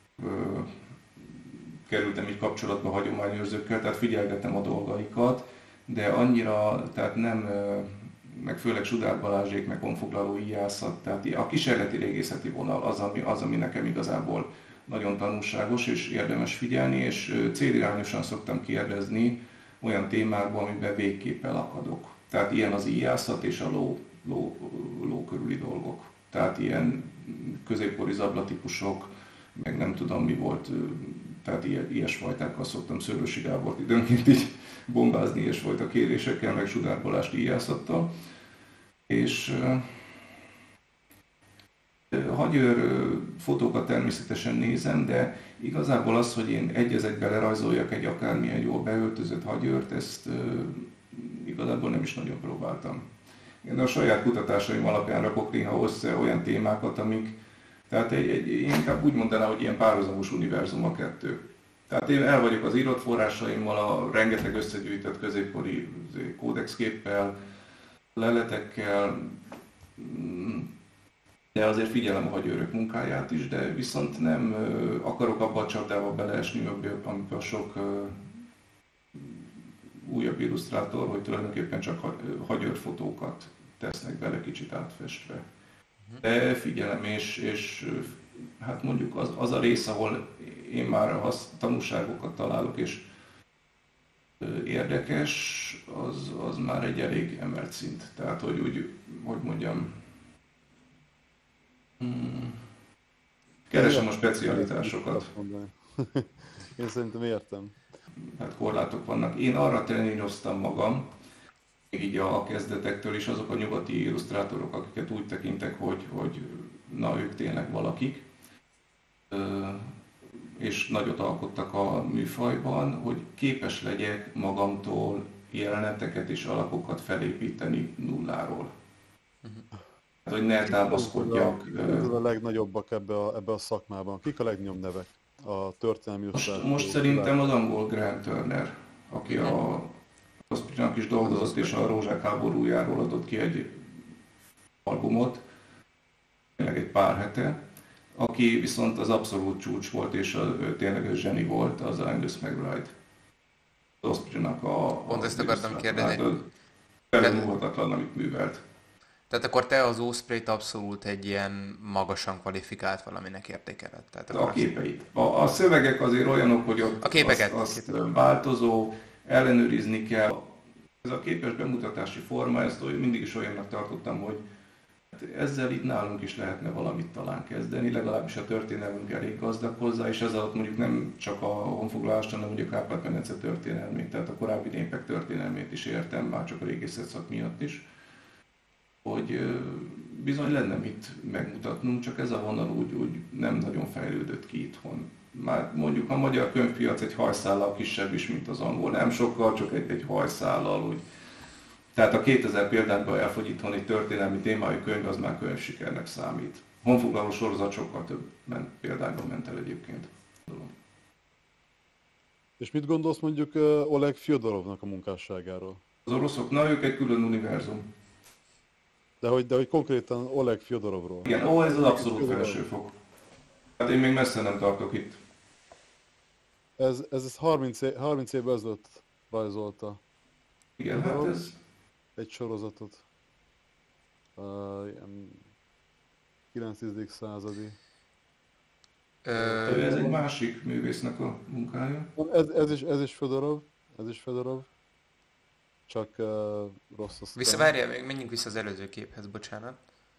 kerültem így kapcsolatba a hagyományőrzőkkel, tehát figyelgetem a dolgaikat, de annyira, tehát nem, meg főleg Sudár Balázsék, meg honfoglaló íjászat, tehát a kísérleti régészeti vonal az, ami, az, ami nekem igazából nagyon tanulságos és érdemes figyelni, és célirányosan szoktam kérdezni olyan témákban, amiben végképp elakadok. Tehát ilyen az íjászat és a ló, ló, ló körüli dolgok. Tehát ilyen középkori zablatípusok, meg nem tudom mi volt, tehát ilyesfajtákkal szoktam Szőlősi Gábort időnként így bombázni ilyesfajta kérésekkel, meg Sudár Balást íjászattal. És uh, hagyőr fotókat természetesen nézem, de igazából az, hogy én egy az egybe lerajzoljak egy akármilyen jól beöltözött hagyőrt, ezt uh, igazából nem is nagyon próbáltam. Én a saját kutatásaim alapján rakok néha össze olyan témákat, amik, tehát egy, egy, én inkább úgy mondanám, hogy ilyen párhuzamos univerzum a kettő. Tehát én el vagyok az írott forrásaimmal, a rengeteg összegyűjtött középkori kódexképpel, leletekkel, de azért figyelem a hagyőrök munkáját is, de viszont nem akarok abba a csapdába beleesni, amiben sok újabb illusztrátor, hogy tulajdonképpen csak hagyőrfotókat tesznek bele kicsit átfestve. De figyelem, és, és hát mondjuk az, az a rész, ahol én már a tanúságokat találok, és érdekes, az, az már egy elég emelt szint. Tehát, hogy úgy, hogy mondjam, hmm, keresem a specialitásokat. Én szerintem értem. Hát korlátok vannak. Én arra treníroztam magam, még így a kezdetektől is, azok a nyugati illusztrátorok, akiket úgy tekintek, hogy, hogy na, ők tényleg valakik, és nagyot alkottak a műfajban, hogy képes legyek magamtól jeleneteket és alapokat felépíteni nulláról. Uh-huh. Hát, hogy ne támaszkodjak. Kik a, a legnagyobbak ebbe a, ebbe a szakmában? Kik a legnagyobb nevek a történelmi illusztrátorok? Most, most szerintem az angol Grant Turner, aki a Ospreynak is dolgozott, és a Rózsák háborújáról adott ki egy albumot, tényleg egy pár hete, aki viszont az abszolút csúcs volt, és a, ő tényleg zseni volt, az Angus McBride. Az Ospreynak a... Pont ezt akartam kérdezni. Felmúlhatatlan, amit művelt. Tehát akkor te az Ospreyt abszolút egy ilyen magasan kvalifikált valaminek értékeled? Tehát a képeit. A, a szövegek azért olyanok, hogy ott a képeket, azt, azt változó, ellenőrizni kell. Ez a képes bemutatási forma, ezt mindig is olyannak tartottam, hogy ezzel itt nálunk is lehetne valamit talán kezdeni, legalábbis a történelmünk elég gazdag hozzá, és ez alatt mondjuk nem csak a honfoglalást, hanem mondjuk a Kárpát-medence történelmét, tehát a korábbi népek történelmét is értem, már csak a régészet szak miatt is, hogy bizony lenne mit megmutatnunk, csak ez a vonal úgy, úgy nem nagyon fejlődött ki itthon. Már mondjuk a magyar könyvpiac egy hajszállal kisebb is, mint az angol, nem sokkal, csak egy, egy hajszállal úgy. Tehát a kétezer példákban elfogy itthon egy történelmi témájú könyv, az már könyvsikernek számít. Honfoglaló sorozat sokkal több ment, példákban ment el egyébként. És mit gondolsz mondjuk uh, Oleg Fjodorovnak a munkásságáról? Az oroszok, na ők egy külön univerzum. De hogy, de hogy konkrétan Oleg Fjodorovról. Igen, ó, ez az abszolút felsőfok. Hát én még messze nem tartok itt. Ez, ez harminc, év, harminc évvel ezelőtt rajzolta. Igen, hát ez... Egy sorozatot. Uh, ilyen kilencedik századi. Ö... Ez egy másik művésznek a munkája. Ez, ez is, ez is Fedorov. Ez is Fedorov. Csak uh, rossz aztán. Vissza, várjál, még menjünk vissza az előző képhez, bocsánat.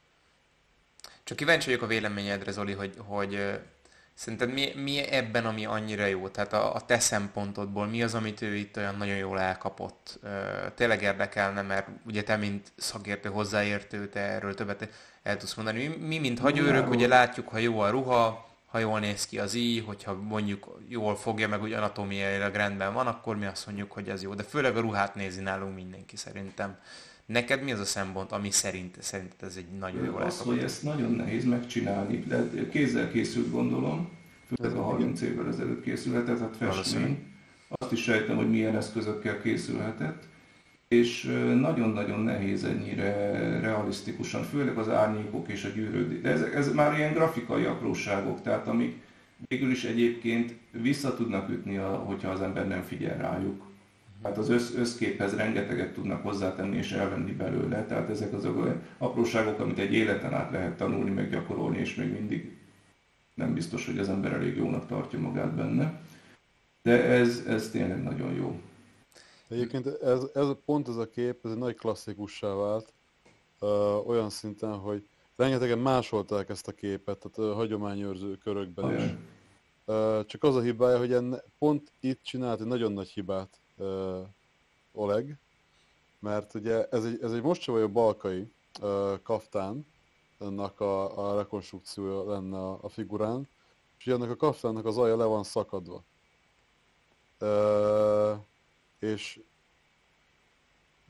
Csak kíváncsi vagyok a véleményedre, Zoli, hogy, hogy uh, szerinted mi, mi ebben, ami annyira jó? Tehát a, a te szempontodból mi az, amit ő itt olyan nagyon jól elkapott? Uh, tényleg érdekelne, mert ugye te, mint szakértő, hozzáértő, te erről többet el tudsz mondani. Mi, mi mint hagyőrök, ugye látjuk, ha jó a ruha, ha jól néz ki az íj, hogyha mondjuk jól fogja, meg úgy anatómiailag rendben van, akkor mi azt mondjuk, hogy ez jó. De főleg a ruhát nézi nálunk mindenki szerintem. Neked mi az a szempont, ami szerint, szerinted ez egy nagyon jó Az, hogy ezt nagyon nehéz megcsinálni, de kézzel készült gondolom, főleg a harminc évvel ezelőtt készülhetett, hát festmény. Azt is sejtem, hogy milyen eszközökkel készülhetett, és nagyon-nagyon nehéz ennyire realisztikusan, főleg az árnyékok és a gyűrődés. De ez, ez már ilyen grafikai apróságok, tehát amik végül is egyébként vissza tudnak ütni, a, hogyha az ember nem figyel rájuk. Hát az össz, összképhez rengeteget tudnak hozzátenni és elvenni belőle, tehát ezek azok olyan apróságok, amit egy életen át lehet tanulni, meg gyakorolni, és még mindig nem biztos, hogy az ember elég jónak tartja magát benne. De ez, ez tényleg nagyon jó. Egyébként ez, ez, pont ez a kép, ez egy nagy klasszikussá vált, uh, olyan szinten, hogy rengetegen másolták ezt a képet, tehát a hagyományőrző körökben Ajaj. is. Uh, csak az a hibája, hogy enne, pont itt csinált egy nagyon nagy hibát uh, Oleg, mert ugye ez egy, ez egy mostohajú balkai uh, kaftánnak a, a rekonstrukciója lenne a, a figurán, és ugye annak a kaftánnak az alja le van szakadva. Uh, és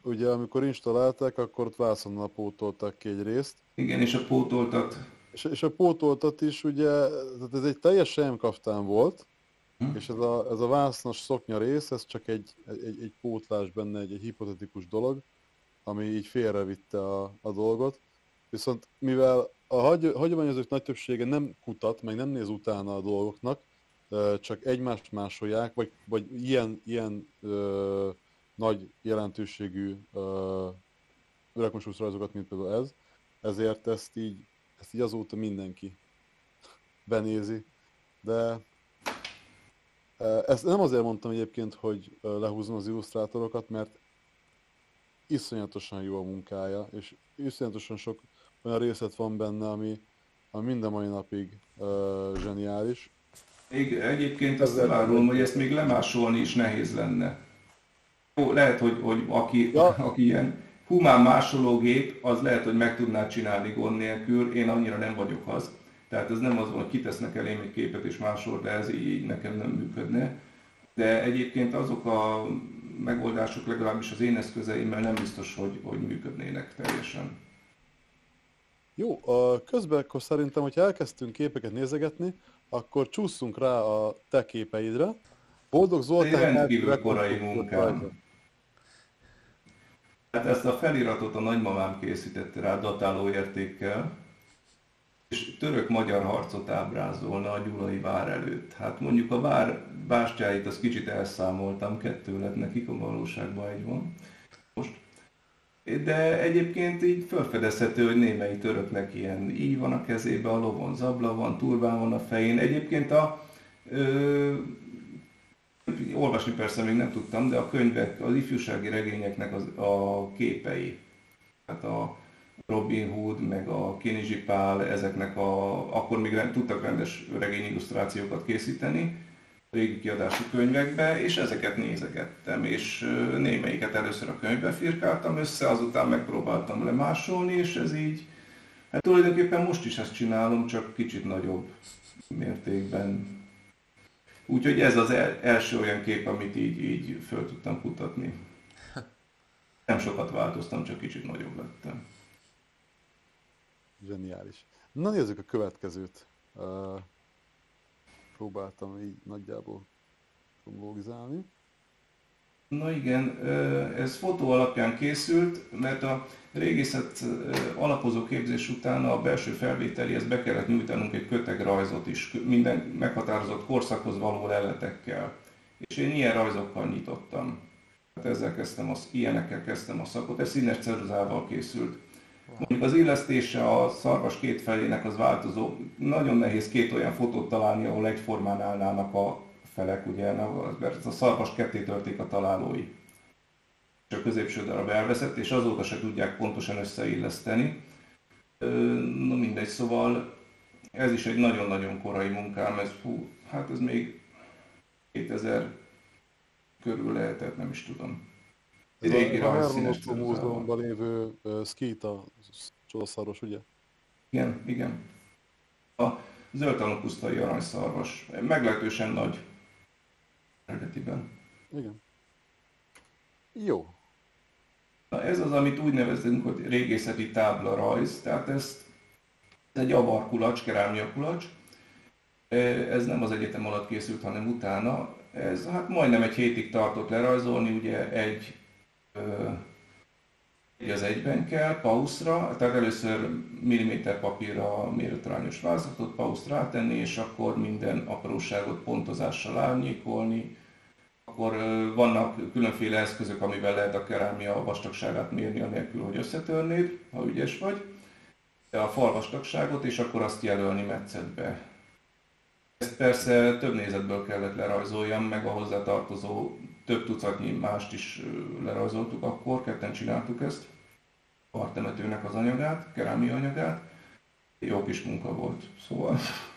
ugye amikor installálták, akkor ott vászonnal pótoltak ki egy részt. Igen, és a pótoltat. És, és a pótoltat is ugye, tehát ez egy teljes selyemkaftán volt, hm. és ez a, ez a vásznos szoknya rész, ez csak egy, egy, egy pótlás benne, egy, egy hipotetikus dolog, ami így félrevitte a, a dolgot. Viszont mivel a hagy, hagyományozók nagy többsége nem kutat, meg nem néz utána a dolgoknak, csak egymást másolják, vagy, vagy ilyen, ilyen ö, nagy jelentőségű öregkonstrukciós rajzokat, mint például ez, ezért ezt így, ezt így azóta mindenki benézi. De ezt nem azért mondtam egyébként, hogy lehúzom az illusztrátorokat, mert iszonyatosan jó a munkája, és iszonyatosan sok olyan részlet van benne, ami, ami minden mai napig uh, zseniális. Még egyébként azt elárulom, hogy ezt még lemásolni is nehéz lenne. Jó, lehet, hogy, hogy aki, ja. aki ilyen humán másológép, az lehet, hogy meg tudná csinálni gond nélkül, én annyira nem vagyok az. Tehát ez nem az van, hogy kitesznek elém egy képet és másol, de ez így nekem nem működne. De egyébként azok a megoldások legalábbis az én eszközeimmel nem biztos, hogy, hogy működnének teljesen. Jó, a közben akkor szerintem, hogyha elkezdtünk képeket nézegetni, akkor csúszunk rá a te képeidre. Boldog Zoltán... Egy rendkívül korai munkám. Hát ezt a feliratot a nagymamám készítette rá datáló értékkel, és török-magyar harcot ábrázolna a Gyulai vár előtt. Hát mondjuk a vár bástyáit azt kicsit elszámoltam, kettő lett nekik, a valóságban egy van most. De egyébként így felfedezhető, hogy némelyik töröknek ilyen íj van a kezébe, a lovon zabla van, turbán van a fején. Egyébként a... Ö, olvasni persze még nem tudtam, de a könyvek, az ifjúsági regényeknek az, a képei. Hát a Robin Hood, meg a Kinizsi Pál, ezeknek a... Akkor még rend, tudtak rendes regényillusztrációkat készíteni régi kiadású könyvekbe, és ezeket nézegettem, és némelyiket először a könyvbe firkáltam össze, azután megpróbáltam lemásolni, és ez így, hát tulajdonképpen most is ezt csinálom, csak kicsit nagyobb mértékben. Úgyhogy ez az első olyan kép, amit így, így föl tudtam kutatni. Nem sokat változtam, csak kicsit nagyobb lettem. Zseniális. Na nézzük a következőt. Próbáltam így nagyjából logizálni. Na igen, ez fotó alapján készült, mert a régészet alapozó képzés után a belső felvételihez be kellett nyújtanunk egy kötegrajzot is, minden meghatározott korszakhoz való leletekkel. És én ilyen rajzokkal nyitottam. Hát ezzel kezdtem, az, ilyenekkel kezdtem a szakot, ez színes ceruzával készült. Mondjuk az illesztése a szarvas két felének az változó. Nagyon nehéz két olyan fotót találni, ahol egyformán állnának a felek, ugye, mert a szarvas ketté törték a találói. És a középső darab elveszett, és azóta se tudják pontosan összeilleszteni. Na mindegy, szóval ez is egy nagyon-nagyon korai munkám, ez, hú, hát ez még kétezer körül lehetett, nem is tudom. Ez régi a Hermanosztó Múzeumban lévő uh, Skita csodaszarvas, ugye? Igen, igen. A zöld alompusztai aranyszarvas. Meglehetősen nagy eredetiben. Igen. Jó. Na ez az, amit úgy nevezünk, hogy régészeti táblarajz. Tehát ez egy avarkulacs, kerámia kulacs. Ez nem az egyetem alatt készült, hanem utána. Ez hát majdnem egy hétig tartott lerajzolni, ugye egy egy az egyben kell, pauszra, tehát először milliméter papírra mérőarányos vázlatot, pauszt rátenni, és akkor minden apróságot pontozással árnyékolni. Akkor vannak különféle eszközök, amivel lehet a kerámia vastagságát mérni, anélkül, hogy összetörnéd, ha ügyes vagy. De a fal vastagságot, és akkor azt jelölni metszetbe. Ezt persze több nézetből kellett lerajzoljam, meg a hozzá tartozó több tucatnyi mást is lerajzoltuk akkor, ketten csináltuk ezt. A partemetőnek az anyagát, kerámia anyagát. Jó kis munka volt, szóval.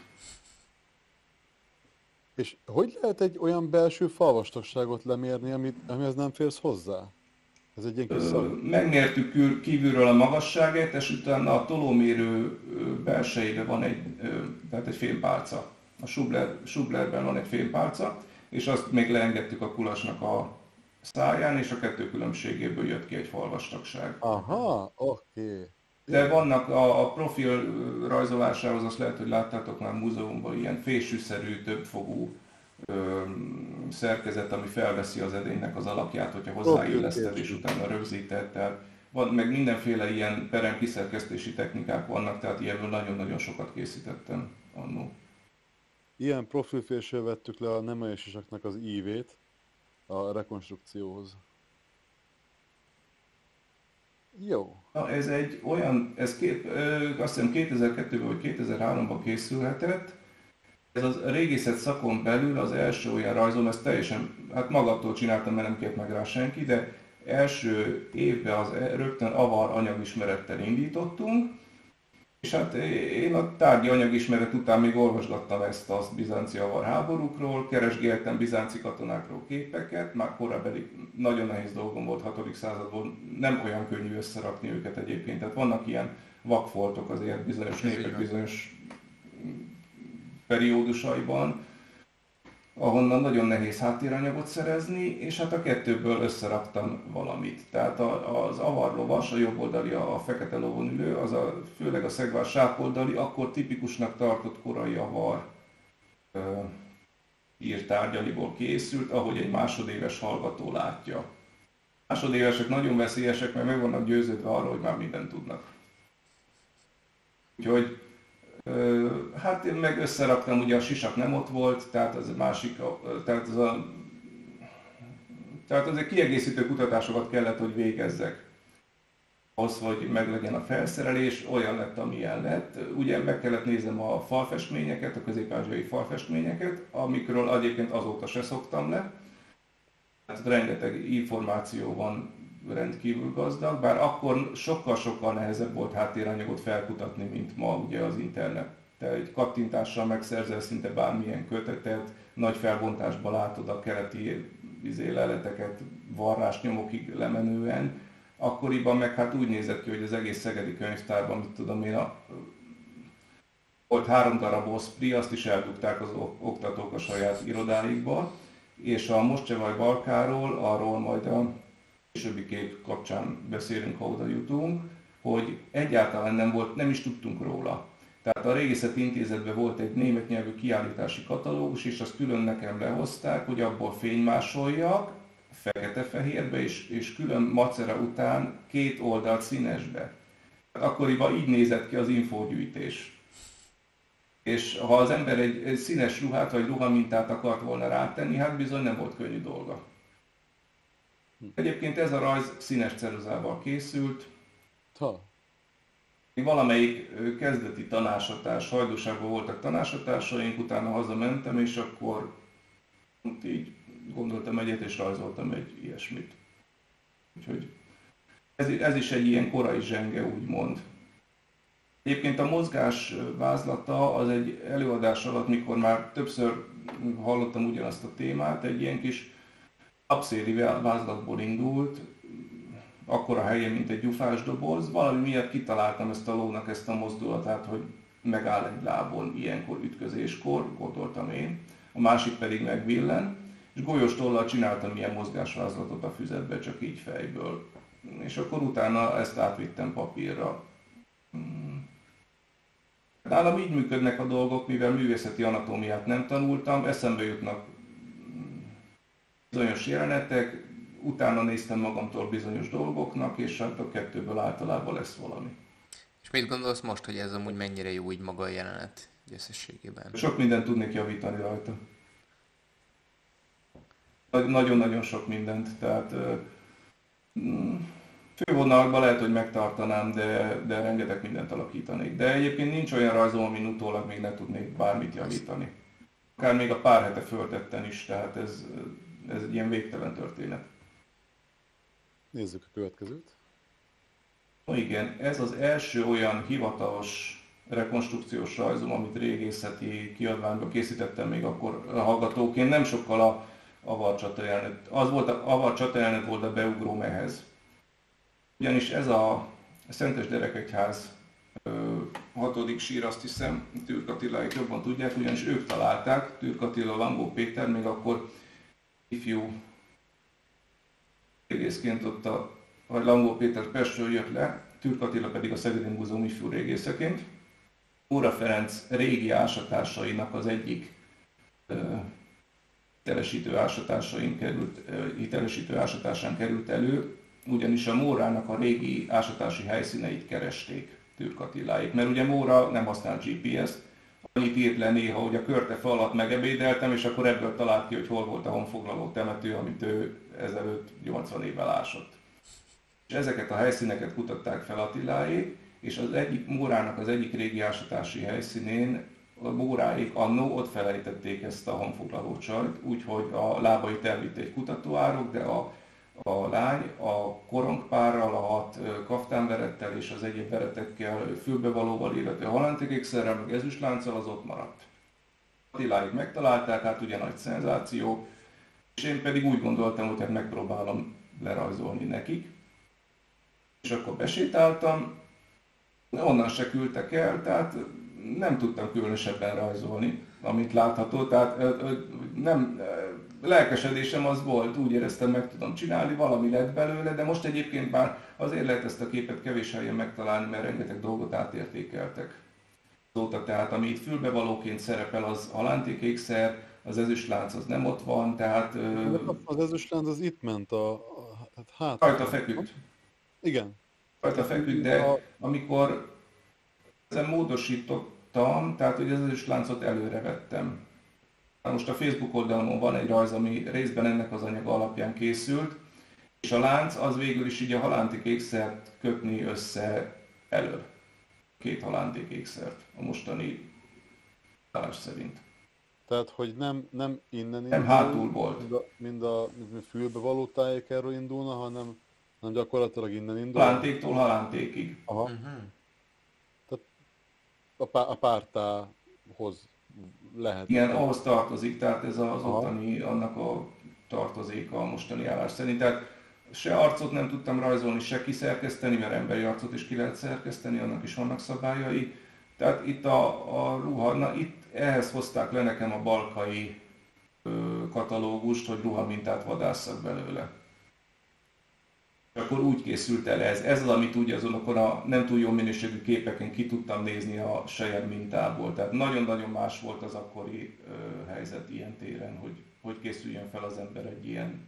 És hogy lehet egy olyan belső falvastagságot lemérni, amit, amihez nem férsz hozzá? Ez egy ilyen kis szak. Megmértük kívülről a magasságát, és utána a tolómérő belsejében van egy, tehát egy fémpálca. A Schubler, Schublerben van egy fémpálca, és azt még leengedtük a kulacsnak a száján, és a kettő különbségéből jött ki egy falvastagság. Aha, oké. Okay. De vannak a, a profil rajzolásához, azt lehet, hogy láttátok már múzeumban, ilyen fésűszerű, többfogú ö, szerkezet, ami felveszi az edénynek az alakját, hogyha hozzáilleszted és utána rögzíted. Tehát van, meg mindenféle ilyen perem kiszerkesztési technikák vannak, tehát ilyenből nagyon-nagyon sokat készítettem annó. Ilyen profilfésről vettük le a nemelyesisaknak az ívét a rekonstrukcióhoz. Jó. Na, ez egy olyan, ez két, ö, azt hiszem kétezer-kettőben vagy kétezer-háromban készülhetett. Ez a régészet szakon belül az első olyan rajzom, ezt teljesen, hát magamtól csináltam, mert nem kért meg rá senki, de első évben az rögtön avar anyagismerettel indítottunk, és hát én a tárgyi anyagismeret után még olvasgattam ezt a bizánci avar háborúkról, keresgéltem bizánci katonákról képeket, már korábbi nagyon nehéz dolgom volt, hatodik századból, nem olyan könnyű összerakni őket egyébként, tehát vannak ilyen vakfoltok azért bizonyos népek bizonyos periódusaiban, ahonnan nagyon nehéz háttéranyagot szerezni, és hát a kettőből összeraktam valamit. Tehát az avarlovas, a jobb oldali, a fekete lovon ülő, az a, főleg a szegvár sápoldali, akkor tipikusnak tartott korai avar ö, írtárgyaliból készült, ahogy egy másodéves hallgató látja. Másodévesek nagyon veszélyesek, mert meg vannak győződve arról, hogy már mindent tudnak. Úgyhogy hát én meg összeraktam, ugye a sisak nem ott volt, tehát az a másik, tehát az a, tehát azért kiegészítő kutatásokat kellett, hogy végezzek. Ahhoz, hogy meglegyen a felszerelés, olyan lett, amilyen lett. Ugye meg kellett néznem a falfestményeket, a közép-ázsiai falfestményeket, amikről egyébként azóta se szoktam le. Tehát rengeteg információ van, rendkívül gazdag, bár akkor sokkal-sokkal nehezebb volt háttéranyagot felkutatni, mint ma ugye az internet. Te egy kattintással megszerzel szinte bármilyen kötetet, nagy felbontásban látod a keleti izé, leleteket varrásnyomokig lemenően. Akkoriban meg hát úgy nézett ki, hogy az egész szegedi könyvtárban, mit tudom én, a, volt három darab oszpri, azt is eldugták az oktatók a saját irodáikba, és a Mostsevaj Balkáról, arról majd a későbbi kép kapcsán beszélünk, ha oda jutunk, hogy egyáltalán nem volt, nem is tudtunk róla. Tehát a Régészeti Intézetben volt egy német nyelvű kiállítási katalógus, és azt külön nekem lehozták, hogy abból fénymásoljak, fekete-fehérbe, és, és külön macera után két oldalt színesbe. Akkoriban így nézett ki az infógyűjtés. És ha az ember egy, egy színes ruhát vagy ruhamintát akart volna rátenni, hát bizony nem volt könnyű dolga. Egyébként ez a rajz színes ceruzával készült. Ha. Valamelyik kezdeti tanársatás, Hajdúságban voltak tanársatársaink, utána hazamentem, és akkor így gondoltam egyet, és rajzoltam egy ilyesmit. Úgyhogy ez, ez is egy ilyen korai zsenge, úgymond. Egyébként a mozgás vázlata az egy előadás alatt, mikor már többször hallottam ugyanazt a témát, egy ilyen kis abszéli vázlatból indult, akkora helyen, mint egy gyufás doboz. Valami miatt kitaláltam ezt a lónak ezt a mozdulatát, hogy megáll egy lábon ilyenkor ütközéskor, gondoltam én, a másik pedig megvillen, és golyós tollal csináltam ilyen mozgásvázlatot a füzetbe, csak így fejből. És akkor utána ezt átvittem papírra. Nálam így működnek a dolgok, mivel művészeti anatómiát nem tanultam, eszembe jutnak bizonyos jelenetek, utána néztem magamtól bizonyos dolgoknak, és hát a kettőből általában lesz valami. És mit gondolsz most, hogy ez amúgy mennyire jó így maga a jelenet összességében? Sok mindent tudnék javítani rajta. Nagyon-nagyon sok mindent, tehát fővonalakban lehet, hogy megtartanám, de, de rengeteg mindent alakítanék. De egyébként nincs olyan rajzom, amin utólag még ne tudnék bármit javítani. Akár még a pár hete föltetten is, tehát ez, ez egy ilyen végtelen történet. Nézzük a következőt. No igen, ez az első olyan hivatalos rekonstrukciós rajzom, amit régészeti kiadványban készítettem még akkor hallgatóként, nem sokkal a avar csatajelenet. Az volt a avar csatajelenet volt a beugró mehez. Ugyanis ez a Szentes Gyerekegyház hatodik sír, azt hiszem, Türk Attiláik jobban tudják, ugyanis ők találták, Türk Attila, Langó Péter, még akkor ifjú régészként ott a, a Langó Péter Pestről jött le, Türk Attila pedig a Szegedi Múzeum ifjú régészeként. Móra Ferenc régi ásatásainak az egyik uh, hitelesítő, ásatásain került, uh, hitelesítő ásatásán került elő, ugyanis a Mórának a régi ásatási helyszíneit keresték Türk Attiláék, mert ugye Móra nem használ gé pé es-t, annyit írt le néha, hogy a Körtefe alatt megebédeltem, és akkor ebből talált ki, hogy hol volt a honfoglaló temető, amit ő ezelőtt nyolcvan évvel ásott. És ezeket a helyszíneket kutatták fel Attiláék, és az egyik Mórának az egyik régi ásatási helyszínén a Móráék annó ott felejtették ezt a honfoglaló csajt, úgyhogy a lábait elvitte egy kutatóárok, de a, a lány a korongpárral, a hat kaftánverettel és az egyéb veretekkel, fülbevalóval, illetve halántékékszerrel, meg ezüstlánccal az ott maradt. Attiláék megtalálták, hát ugye nagy szenzáció, és én pedig úgy gondoltam, hogy hát megpróbálom lerajzolni nekik. És akkor besétáltam, onnan se küldtek el, tehát nem tudtam különösebben rajzolni, amit látható, tehát nem, lelkesedésem az volt, úgy éreztem, meg tudom csinálni, valami lett belőle, de most egyébként már azért lehet ezt a képet kevés helyen megtalálni, mert rengeteg dolgot átértékeltek. Azóta tehát, ami itt fülbevalóként szerepel, az halántékékszer, az ezüstlánc az nem ott van, tehát... Az ezüstlánc az itt ment a... a hát, rajta feküdt. Igen. Rajta feküdt, de amikor ezen módosítottam, tehát hogy az ezüstláncot előre vettem. Most a Facebook oldalon van egy rajz, ami részben ennek az anyaga alapján készült, és a lánc az végül is így a halántékékszert kötni össze elől. Két halántékékszert a mostani találás szerint. Tehát, hogy nem, nem innen nem indul, hátul volt. Mind a, mind a, mind a fülbevaló tájékáról indulna, hanem, hanem gyakorlatilag innen indul. Halántéktól halántékig. Aha. Uh-huh. Tehát a, pá, a pártához lehet. Igen, ahhoz tartozik, tehát ez az ottani, annak a tartozéka a mostani állás szerint. Tehát se arcot nem tudtam rajzolni, se kiszerkeszteni, mert emberi arcot is ki lehet szerkeszteni, annak is vannak szabályai. Tehát itt a, a ruha, na itt ehhez hozták le nekem a balkai ö, katalógust, hogy ruhamintát vadásszak belőle. És akkor úgy készült el ez. Ez az, amit úgy azonokon a nem túl jó minőségű képeken ki tudtam nézni a saját mintából. Tehát nagyon-nagyon más volt az akkori ö, helyzet ilyen téren, hogy hogy készüljön fel az ember egy ilyen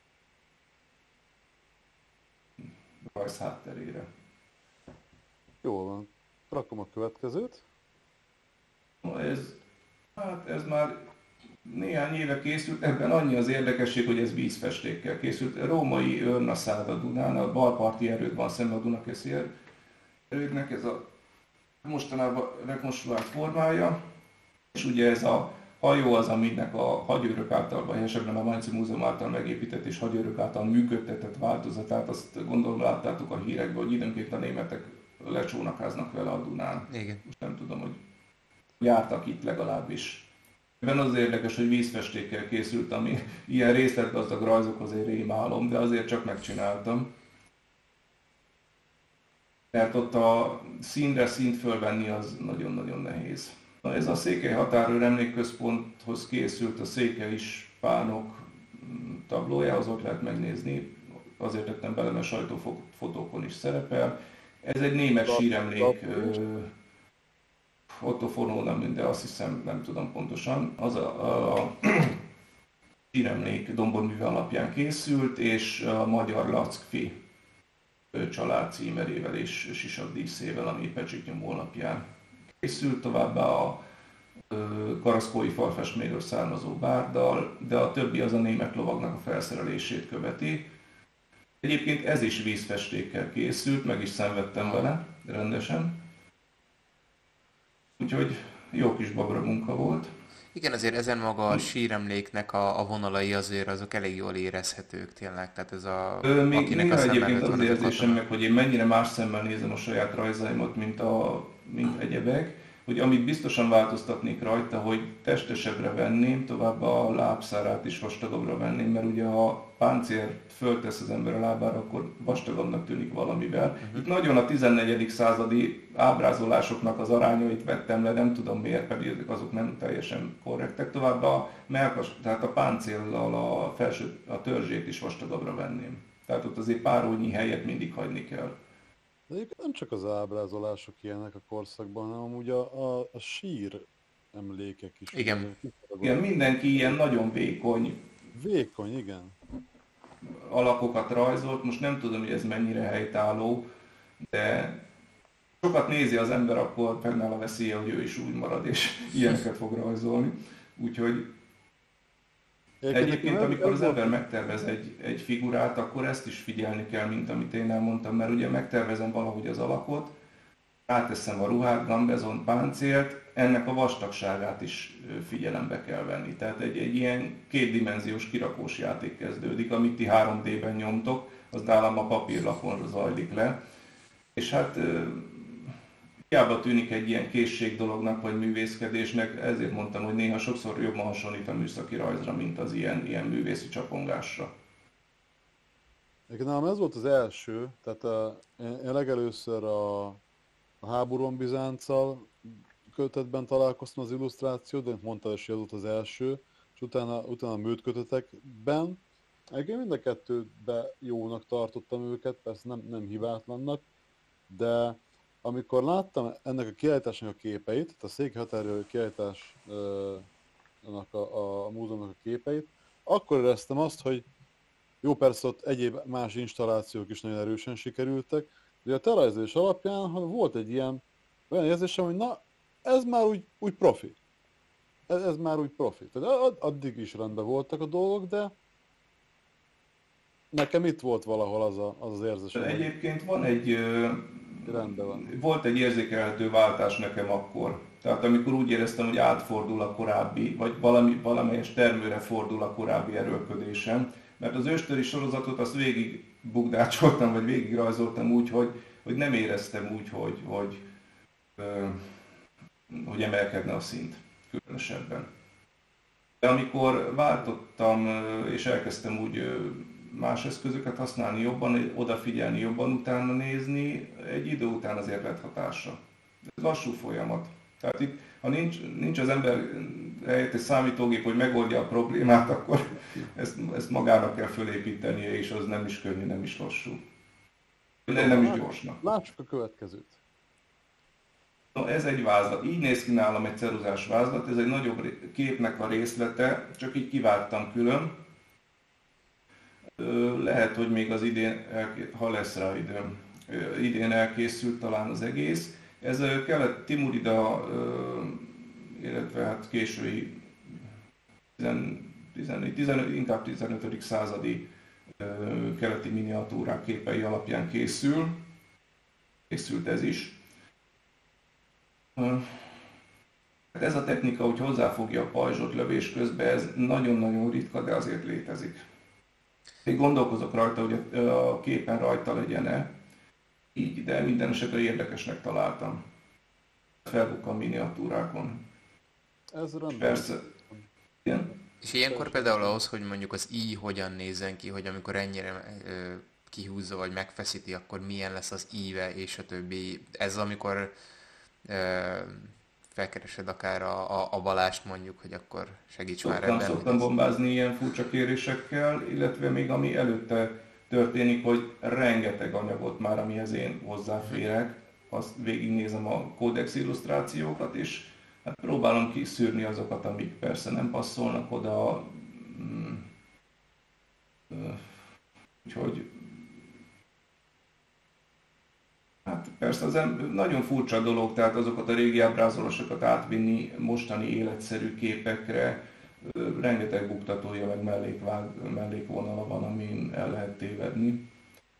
rajz hátterére. Jól van. Rakom a következőt. Ez, hát ez már néhány éve készült, ebben annyi az érdekesség, hogy ez vízfestékkel készült. Római őrnaszád a Dunán, a balparti erődben szemben a Dunakeszi erődnek, ez a mostanában rekonstruált formája, és ugye ez a hajó az, aminek a hagyőrök által, vagy esetben a Mainzi Múzeum által megépített és hagyőrök által működtetett változatát, azt gondolom láttátok a hírekből, hogy időnként a németek lecsónakáznak vele a Dunán. Igen. Most nem tudom, hogy jártak itt legalábbis. Ebben az érdekes, hogy vízfestékkel készült, ami ilyen részletgazdag rajzok azért rémálom, de azért csak megcsináltam. Mert ott a színre színt fölvenni az nagyon-nagyon nehéz. Na, ez a Székely Határőr Emlékközponthoz készült a Székely Ispánok tablójához, ott lehet megnézni, azért tettem bele, mert sajtófotókon is szerepel. Ez egy német síremlék, Otto von Oden, de azt hiszem, nem tudom pontosan, az a, a, a síremlék domborműve alapján készült, és a Magyar Lackfi család címerével és sisakdíszével, ami pecsétnyomó alapján készült, továbbá a karaszkói falfestményről származó bárdal, de a többi az a német lovagnak a felszerelését követi. Egyébként ez is vízfestékkel készült, meg is szenvedtem vele rendesen. Úgyhogy jó kis babra munka volt. Igen, azért ezen maga a síremléknek a, a vonalai azért azok elég jól érezhetők tényleg. Tehát ez a... Ö, még néha egyébként az, az érzésem meg, a... hogy én mennyire más szemmel nézem a saját rajzaimat, mint, a, mint egyebek, hogy amit biztosan változtatnék rajta, hogy testesebbre venném, továbbá a lábszárát is vastagabbra venném, mert ugye ha páncélt föltesz az ember a lábára, akkor vastagabbnak tűnik valamivel. Uh-huh. Itt nagyon a tizennegyedik századi ábrázolásoknak az arányait vettem le, nem tudom miért, pedig azok nem teljesen korrektek. Továbbá a melkas, tehát a páncéllal a felső, a törzsét is vastagabbra venném. Tehát ott azért párónyi helyet mindig hagyni kell. De egyébként nem csak az ábrázolások ilyenek a korszakban, hanem amúgy a, a, a sír emlékek is. Igen. Igen, mindenki ilyen nagyon vékony, Vékony, igen. alakokat rajzolt. Most nem tudom, hogy ez mennyire helytálló, de sokat nézi az ember, akkor fennáll a veszélye, hogy ő is úgy marad, és ilyeneket fog rajzolni. Úgyhogy egyébként, amikor az ember megtervez egy, egy figurát, akkor ezt is figyelni kell, mint amit én elmondtam, mert ugye megtervezem valahogy az alakot, ráteszem a ruhát, gambezont, páncélt, ennek a vastagságát is figyelembe kell venni. Tehát egy, egy ilyen kétdimenziós kirakós játék kezdődik, amit ti három dé-ben nyomtok, az nálam a papírlapon zajlik le. És hát hiába tűnik egy ilyen készség dolognak, vagy művészkedésnek, ezért mondtam, hogy néha sokszor jobban hasonlít a műszaki rajzra, mint az ilyen, ilyen művészi csapongásra. Nálam ez volt az első, tehát a, én legelőször a, a háborún Bizánccal kötetben találkoztam az illusztrációt, de mondtad is, hogy ez volt az első, és utána, utána a műt kötetekben. Egyébként mind a kettőben jónak tartottam őket, persze nem, nem hibátlannak, de amikor láttam ennek a kiállításnak a képeit, tehát a Székely Határőr kiállításnak a, a, a múzeumnak a képeit, akkor éreztem azt, hogy jó, persze ott egyéb más installációk is nagyon erősen sikerültek, de a terajzolás alapján volt egy ilyen olyan érzésem, hogy na, ez már úgy, úgy profi. Ez, ez már úgy profi. Tehát addig is rendben voltak a dolgok, de nekem itt volt valahol az a, az, az érzésem. De egyébként van egy, rendben van. Volt egy érzékelhető váltás nekem akkor. Tehát amikor úgy éreztem, hogy átfordul a korábbi, vagy valami, valamelyes termőre fordul a korábbi erőlködésem. Mert az őstöri sorozatot azt végig bukdácsoltam, vagy végig rajzoltam úgy, hogy, hogy nem éreztem úgy, hogy, hogy, hogy emelkedne a szint különösebben. De amikor váltottam, és elkezdtem úgy más eszközöket használni jobban, odafigyelni, jobban utána nézni, egy idő után azért lett hatása. Ez lassú folyamat. Tehát itt, ha nincs, nincs az ember helyett egy számítógép, hogy megoldja a problémát, akkor ezt, ezt magának kell fölépítenie, és az nem is könnyű, nem is lassú. De nem is gyorsnak. Lássuk a következőt. No, ez egy vázlat. Így néz ki nálam egy ceruzás vázlat. Ez egy nagyobb képnek a részlete, csak így kivágtam külön. Lehet, hogy még az idén, ha lesz rá időm, idén elkészült talán az egész. Ez Kelet Timurida, illetve hát késői, tizennégy, tizenöt, inkább tizenötödik századi keleti miniatúrák képei alapján készül. Készült ez is. Ez a technika, hogy hozzáfogja a pajzsot lövés közben, ez nagyon-nagyon ritka, de azért létezik. Én gondolkozok rajta, hogy a képen rajta legyen-e, így, de minden esetre érdekesnek találtam. Felbukkan miniatúrákon. Ez rendben. Persze. Igen? És ilyenkor például ahhoz, hogy mondjuk az i hogyan nézzen ki, hogy amikor ennyire ö, kihúzza vagy megfeszíti, akkor milyen lesz az íve és a többi. Ez amikor ö, felkeresed akár a, a, a Balást mondjuk, hogy akkor segíts szoktam, már ebben. Szoktam bombázni ilyen furcsa kérésekkel, illetve még ami előtte történik, hogy rengeteg anyagot már, amihez én hozzáférek, azt végignézem a kódex illusztrációkat, és hát próbálom kiszűrni azokat, amik persze nem passzolnak oda. Úgyhogy hát persze az nagyon furcsa dolog, tehát azokat a régi ábrázolásokat átvinni mostani életszerű képekre, rengeteg buktatója, meg mellékvág, mellékvonala van, amin el lehet tévedni.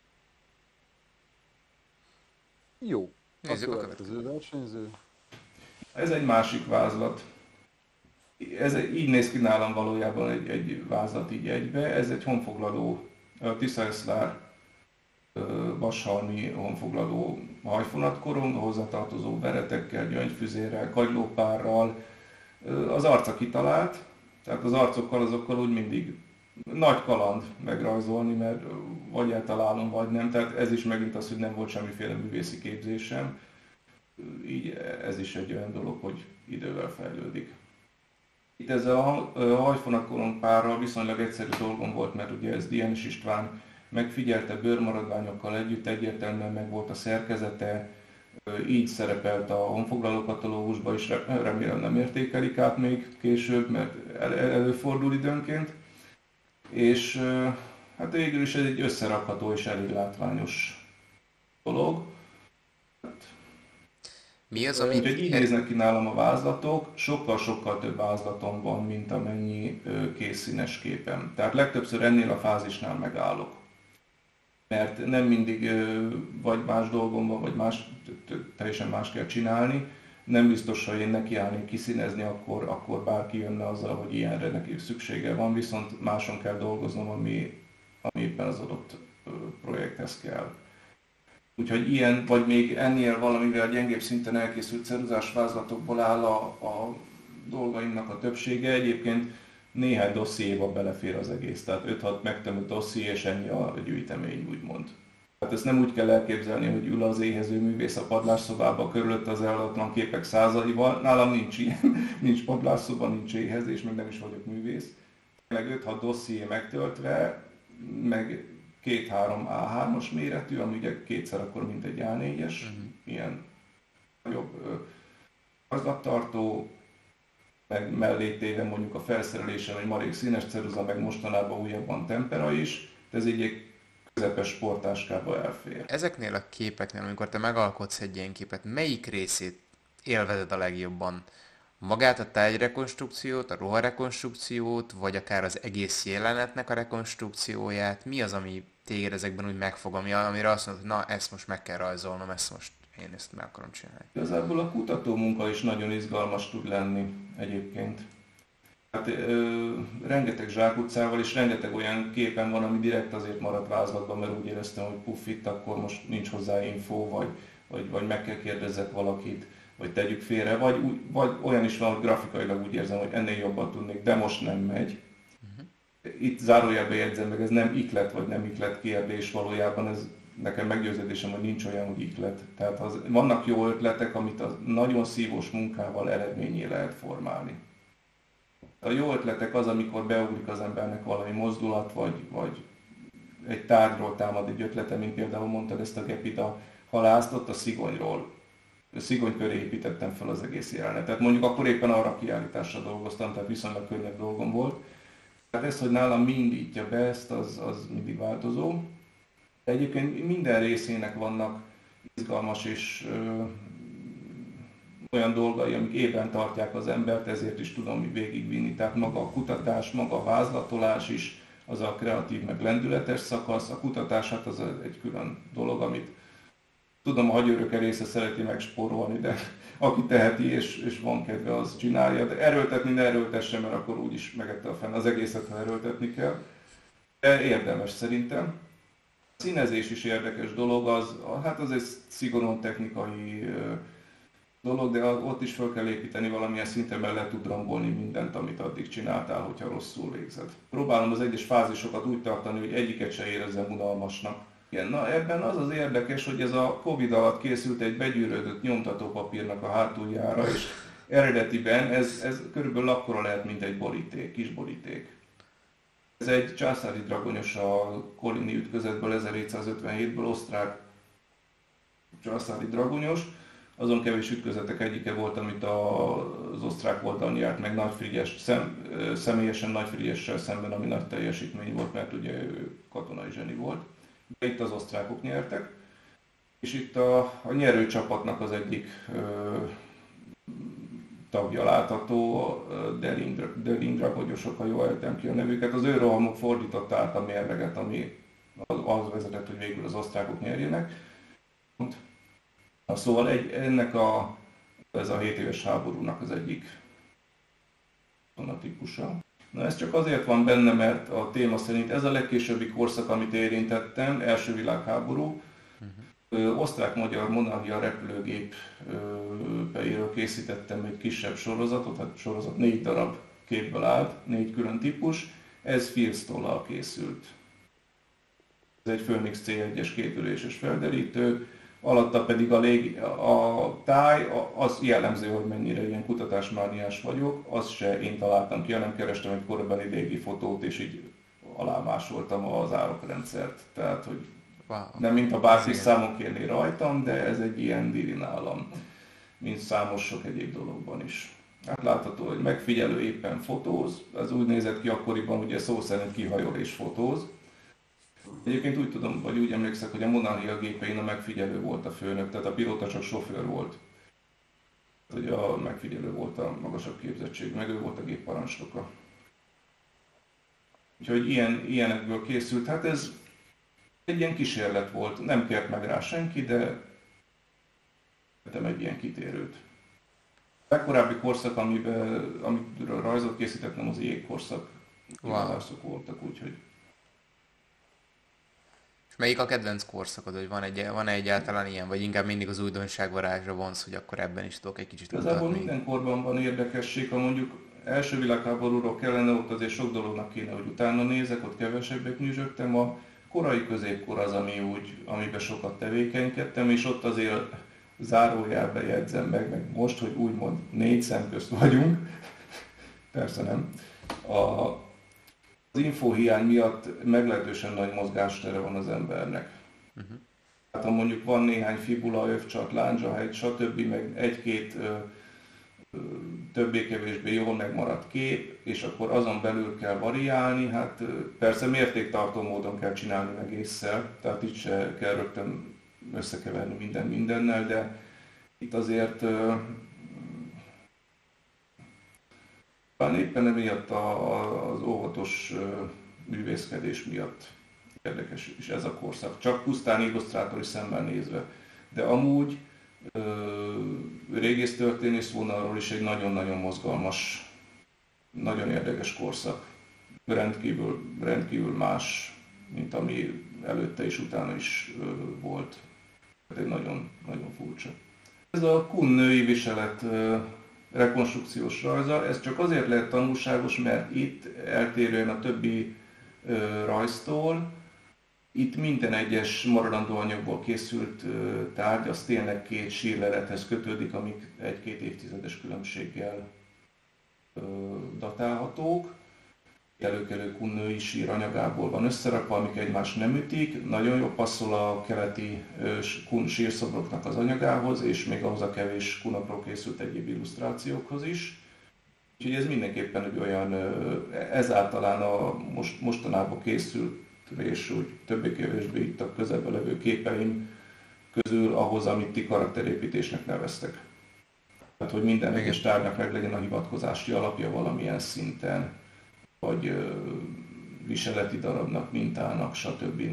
Jó. Nézzük a a következő versenyző. Ez egy másik vázlat. Ez így néz ki nálam valójában egy, egy vázlat így egybe. Ez egy honfoglaló, Tisza-Eszlár vashalmi honfoglaló hajfonatkorong, a hozzátartozó beretekkel, gyöngyfüzérrel, kagylópárral. Az arca kitalált, tehát az arcokkal azokkal úgy mindig nagy kaland megrajzolni, mert vagy eltalálom, vagy nem. Tehát ez is megint az, hogy nem volt semmiféle művészi képzésem. Így ez is egy olyan dolog, hogy idővel fejlődik. Itt ezzel a hajfonatkorong párral viszonylag egyszerű dolgom volt, mert ugye ez Dienes István megfigyelte bőrmaradványokkal együtt, egyértelműen meg volt a szerkezete, így szerepelt a honfoglaló katalógusban is, remélem nem értékelik át még később, mert előfordul időnként. És hát végül is ez egy összerakható és elég látványos dolog. Mi az, amit... Úgyhogy így néznek ki nálam a vázlatok, sokkal-sokkal több vázlatom van, mint amennyi készszínes képem. Tehát legtöbbször ennél a fázisnál megállok. Mert nem mindig vagy más dolgom van, vagy más, teljesen más kell csinálni. Nem biztos, hogy én nekiállnék kiszínezni, akkor, akkor bárki jönne azzal, hogy ilyenre neki szüksége van, viszont máson kell dolgoznom, ami, ami éppen az adott projekthez kell. Úgyhogy ilyen, vagy még ennél valamivel gyengébb szinten elkészült ceruzás vázlatokból áll a, a dolgaimnak a többsége. Egyébként néhány dossziéba belefér az egész, tehát öt-hat megtömött dosszié és ennyi a gyűjtemény, úgymond. Tehát ezt nem úgy kell elképzelni, hogy ül az éhező művész a padlásszobába körülött az eladatlan képek százaival. Nálam nincs ilyen, nincs padlásszoba, nincs éhezés, meg nem is vagyok művész. Meg öt-hat dosszié megtöltve, meg két-három á hármas méretű, ami ugye kétszer akkor, mint egy á négyes, uh-huh. ilyen nagyobb vázlattartó, meg mellé téve mondjuk a felszerelésen, hogy marék színes ceruza, meg mostanában újabban tempera is, de ez így egy közepes sportáskába elfér. Ezeknél a képeknél, amikor te megalkotsz egy ilyen képet, melyik részét élvezed a legjobban? Magát a tárgyrekonstrukciót, a ruharekonstrukciót, vagy akár az egész jelenetnek a rekonstrukcióját? Mi az, ami téged ezekben úgy megfog, amire azt mondod, hogy na, ezt most meg kell rajzolnom, ezt most én ezt meg akarom csinálni? Igazából a kutatómunka is nagyon izgalmas tud lenni egyébként. Hát ö, rengeteg zsákutcával és rengeteg olyan képen van, ami direkt azért maradt vázlatban, mert úgy éreztem, hogy puff, itt akkor most nincs hozzá info, vagy, vagy, vagy meg kell kérdezzek valakit, vagy tegyük félre, vagy, vagy olyan is van, hogy grafikailag úgy érzem, hogy ennél jobban tudnék, de most nem megy. Uh-huh. Itt zárójelbe jegyzem meg, ez nem iklet vagy nem iklet kérdés valójában, ez nekem meggyőződésem, hogy nincs olyan, hogy iklet. Tehát az, vannak jó ötletek, amit a nagyon szívós munkával eredményé lehet formálni. A jó ötletek az, amikor beugrik az embernek valami mozdulat, vagy, vagy egy tárgyról támad egy ötlete, mint például mondtad ezt a Gepida halászt, ott a szigonyról. A szigony köré építettem fel az egész jelenetet. Mondjuk akkor éppen arra kiállításra dolgoztam, tehát viszonylag könnyebb dolgom volt. Tehát ez, hogy nálam mi indítja be ezt, az, az mindig változó. De egyébként minden részének vannak izgalmas és ö, olyan dolgai, amik ében tartják az embert, ezért is tudom végigvinni. Tehát maga a kutatás, maga a vázlatolás is, az a kreatív meg lendületes szakasz. A kutatás hát az egy külön dolog, amit tudom, a hagyőröke része szereti megspórolni, de aki teheti és, és van kedve, az csinálja. De erőltetni ne erőltesse, mert akkor úgyis megette a fenn az egészet, ha erőltetni kell. De érdemes szerintem. A színezés is érdekes dolog, az, hát az egy szigorúan technikai dolog, de ott is fel kell építeni valamilyen szinten, mert le tud rambolni mindent, amit addig csináltál, hogyha rosszul végzed. Próbálom az egyes fázisokat úgy tartani, hogy egyiket se érezzem unalmasnak. Igen, na ebben az az érdekes, hogy ez a Covid alatt készült egy begyűrődött nyomtatópapírnak a hátuljára, és eredetiben ez, ez körülbelül akkora lehet, mint egy boríték, kis boríték. Ez egy császári dragonyos a Kolini ütközetből ezerhétszázötvenhétből, osztrák császári dragonyos. Azon kevés ütközetek egyike volt, amit az osztrák oldalon járt meg Nagy Frigyes, szem, személyesen Nagy Frigyessel szemben, ami nagy teljesítmény volt, mert ugye ő katonai zseni volt. De itt az osztrákok nyertek, és itt a, a nyerő csapatnak az egyik ö, tagja látható, Deling dragogyosok, ha jól ejtem ki a nevüket. Az ő rohamuk fordította át a mérleget, ami az vezetett, hogy végül az osztrákok nyerjenek. Szóval egy, ennek a, ez a hét éves háborúnak az egyik típusa. Na ez csak azért van benne, mert a téma szerint ez a legkésőbbi korszak, amit érintettem, első világháború. Uh-huh. Osztrák-magyar monarchia repülőgépeiről készítettem egy kisebb sorozatot, hát sorozat négy darab képből állt, négy külön típus. Ez Firstollal készült. Ez egy Phoenix cé egyes kétüléses felderítő. Alatta pedig a, lég, a táj, az jellemző, hogy mennyire ilyen kutatásmániás vagyok, azt se én találtam ki, hanem kerestem egy korabeli légi fotót, és így alámásoltam az árakrendszert. Tehát, hogy Wow. nem mint a bárki számon kérni rajtam, de ez egy ilyen diri nálam, mint számos sok egyéb dologban is. Hát látható, hogy megfigyelő éppen fotóz, az úgy nézett ki akkoriban, ugye szó szerint kihajol és fotóz. Egyébként úgy tudom, vagy úgy emlékszek, hogy a Monarchia gépein a megfigyelő volt a főnök, tehát a pilóta csak sofőr volt. Hogy a megfigyelő volt a magasabb képzettség, meg ő volt a gép parancsnoka. Úgyhogy ilyen, ilyenekből készült. Hát ez egy ilyen kísérlet volt, nem kért meg rá senki, de tettem egy ilyen kitérőt. A legkorábbi korszak, amiben, amiről rajzot készítettem, az jégkorszak. Wow. voltak, úgyhogy... És melyik a kedvenc korszakod, hogy van egy, van-e egyáltalán ilyen, vagy inkább mindig az újdonság varázsra vonsz, hogy akkor ebben is tudok egy kicsit Igazából mutatni? minden korban van érdekesség, ha mondjuk első világháborúról kellene, ott azért sok dolognak kéne, hogy utána nézek, ott kevesebbet nyüzsögtem. A korai középkor az, ami úgy, amiben sokat tevékenykedtem, és ott azért zárójelben jegyzem meg, meg most, hogy úgymond négy szem közt vagyunk, persze nem. A, az infóhiány miatt meglehetősen nagy mozgástere van az embernek. Uh-huh. Hát ha mondjuk van néhány fibula, övcsat, lándzsahegy, stb., meg egy-két ö, ö, többé-kevésbé jól megmaradt kép, és akkor azon belül kell variálni, hát ö, persze mértéktartó módon kell csinálni meg ésszel, tehát itt se kell rögtön összekeverni minden mindennel, de itt azért ö, talán éppen emiatt az óvatos művészkedés miatt érdekes is ez a korszak. Csak pusztán illusztrátori szemmel nézve. De amúgy régésztörténész vonalról is egy nagyon-nagyon mozgalmas, nagyon érdekes korszak. Rendkívül, rendkívül más, mint ami előtte és utána is volt. Ez egy nagyon, nagyon furcsa. Ez a kun női viselet rekonstrukciós rajza, ez csak azért lehet tanulságos, mert itt eltérően a többi ö, rajztól, itt minden egyes maradandó anyagból készült ö, tárgy, az tényleg két sírlelethez kötődik, amik egy-két évtizedes különbséggel ö, datálhatók. Előkelő kun női sír anyagából van összerakva, amik egymást nem ütik. Nagyon jól passzol a keleti kun sírszobroknak az anyagához, és még ahhoz a kevés kunokról készült egyéb illusztrációkhoz is. Úgyhogy ez mindenképpen egy olyan, ez általán a most, mostanában készült, és úgy többé-kevésbé itt a közelben levő képeim közül ahhoz, amit ti karakterépítésnek neveztek. Tehát, hogy minden egyes tárgynak meg legyen a hivatkozási alapja valamilyen szinten, vagy ö, viseleti darabnak, mintának, stb.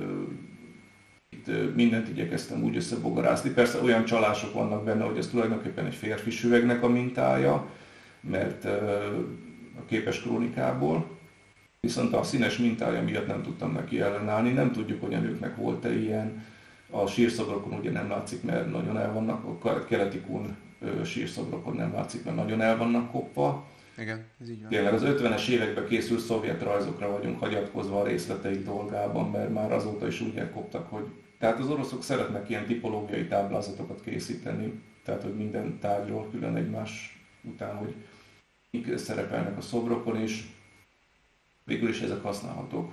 Itt ö, mindent igyekeztem úgy összebogarászni. Persze olyan csalások vannak benne, hogy ez tulajdonképpen egy férfi süvegnek a mintája, mert ö, a képes krónikából. Viszont a színes mintája miatt nem tudtam neki ellenállni. Nem tudjuk, hogy a nőknek volt-e ilyen. A sírszobrokon ugye nem látszik, mert nagyon el vannak, a keleti kun sírszobrokon nem látszik, mert nagyon el vannak kopva. Igen, ez így van. Tényleg az ötvenes években készült szovjet rajzokra vagyunk hagyatkozva a részleteik dolgában, mert már azóta is úgy elkoptak, hogy... Tehát az oroszok szeretnek ilyen tipológiai táblázatokat készíteni, tehát hogy minden tárgyról külön egymás után, hogy mik szerepelnek a szobrokon, és végül is ezek használhatók.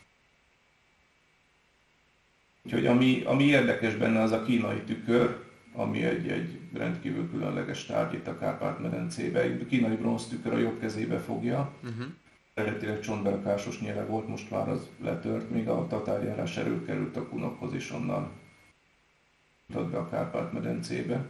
Úgyhogy ami, ami érdekes benne, az a kínai tükör, ami egy, egy rendkívül különleges tárgy itt a Kárpát-medencébe. Egy kínai bronztükör a jobb kezébe fogja. Uh-huh. Eredetileg csontberakásos nyele volt, most már az letört, míg a tatárjárás erő került a kunokhoz, és onnan jutott be a Kárpát-medencébe.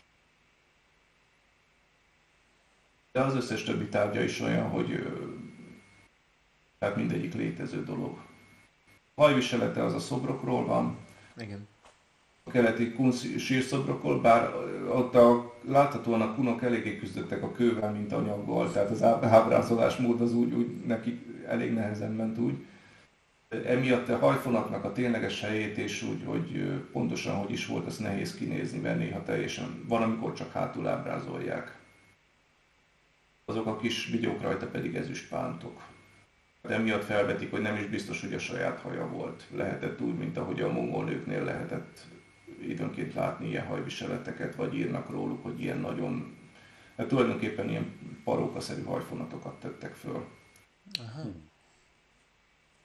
De az összes többi tárgya is olyan, hogy tehát mindegyik létező dolog. A hajviselete az a szobrokról van. Igen. A keleti kun sírszobrokról, bár ott a, láthatóan a kunok eléggé küzdöttek a kővel, mint anyaggal, tehát az ábrázolásmód az úgy, úgy nekik elég nehezen ment úgy. Emiatt a hajfonaknak a tényleges helyét és úgy, hogy pontosan hogy is volt, azt nehéz kinézni, mert néha teljesen, van amikor csak hátul ábrázolják. Azok a kis vigyók rajta pedig ezüstpántok. De emiatt felvetik, hogy nem is biztos, hogy a saját haja volt. Lehetett úgy, mint ahogy a mongol nőknél lehetett időnként látni ilyen hajviseleteket, vagy írnak róluk, hogy ilyen nagyon... Hát tulajdonképpen ilyen parókaszerű hajfonatokat tettek föl. Aha.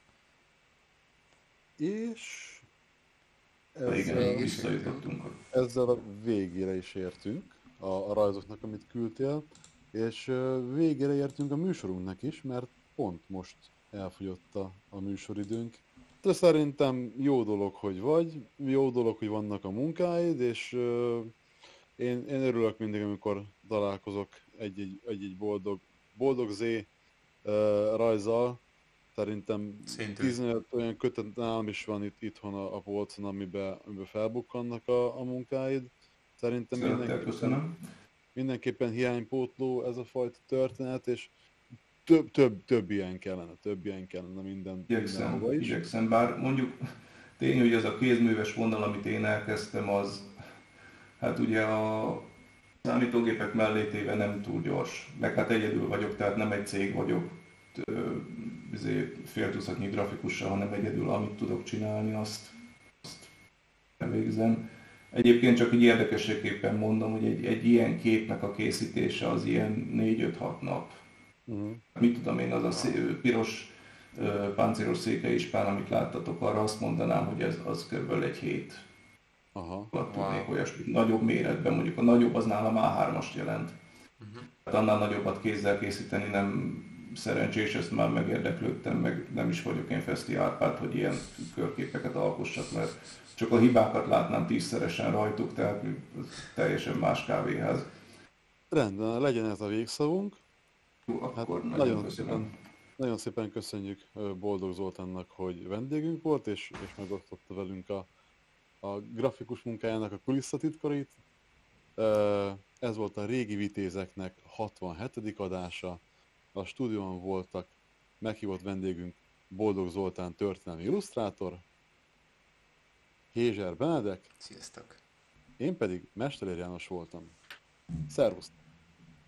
És Igen, ezzel, Végig is visszajutottunk. ezzel a végére is értünk a, a rajzoknak, amit küldtél, és ö, végére értünk a műsorunknak is, mert pont most elfogyott a, a műsoridőnk. De szerintem jó dolog, hogy vagy, jó dolog, hogy vannak a munkáid, és ö, én, én örülök mindig, amikor találkozok egy-egy, egy-egy boldog, boldog Z ö, rajzzal. Szerintem Szintű. tizenöt olyan kötet nálam is van itt itthon a, a polcon, amiben, amiben felbukkannak a, a munkáid. Szerintem Szeretettel mindenképpen, köszönöm. mindenképpen hiánypótló ez a fajta történet, és több, több, több ilyen kellene, több ilyen kellene minden, Igyekszem, mindenhova is. igyekszem, bár mondjuk tény, hogy ez a kézműves vonal, amit én elkezdtem, az hát ugye a számítógépek mellé téve nem túl gyors. Meg hát egyedül vagyok, tehát nem egy cég vagyok, fél tucatnyi grafikussal, hanem egyedül, amit tudok csinálni, azt, azt végzem. Egyébként csak így érdekességképpen mondom, hogy egy, egy ilyen képnek a készítése az ilyen négy-öt-hat nap. Uh-huh. Mit tudom én, az a szé- piros uh, páncélos székeispán, amit láttatok, arra azt mondanám, hogy ez az kb. Egy hét. Aha. Alatt tudnék Wow. olyasmit. Nagyobb méretben, mondjuk a nagyobb az nálam á hármast jelent. Uh-huh. Hát annál nagyobbat kézzel készíteni nem szerencsés, ezt már megérdeklődtem, meg nem is vagyok én Feszti Árpád, hogy ilyen körképeket alkossak, mert csak a hibákat látnám tízszeresen rajtuk, tehát teljesen más kávéház. Rendben, legyen ez a végszavunk. Jó, Hát akkor nagyon, nagyon köszönöm. szépen, nagyon szépen köszönjük ö, Boldog Zoltánnak, hogy vendégünk volt, és, és megosztotta velünk a, a grafikus munkájának a kulisszatitkait. Ö, Ez volt a Régi Vitézeknek hatvanhetedik adása. A stúdióban voltak meghívott vendégünk Boldog Zoltán történelmi illusztrátor, Hézser Benedek, Sziasztok! én pedig Mestelér János voltam. Szervusztok!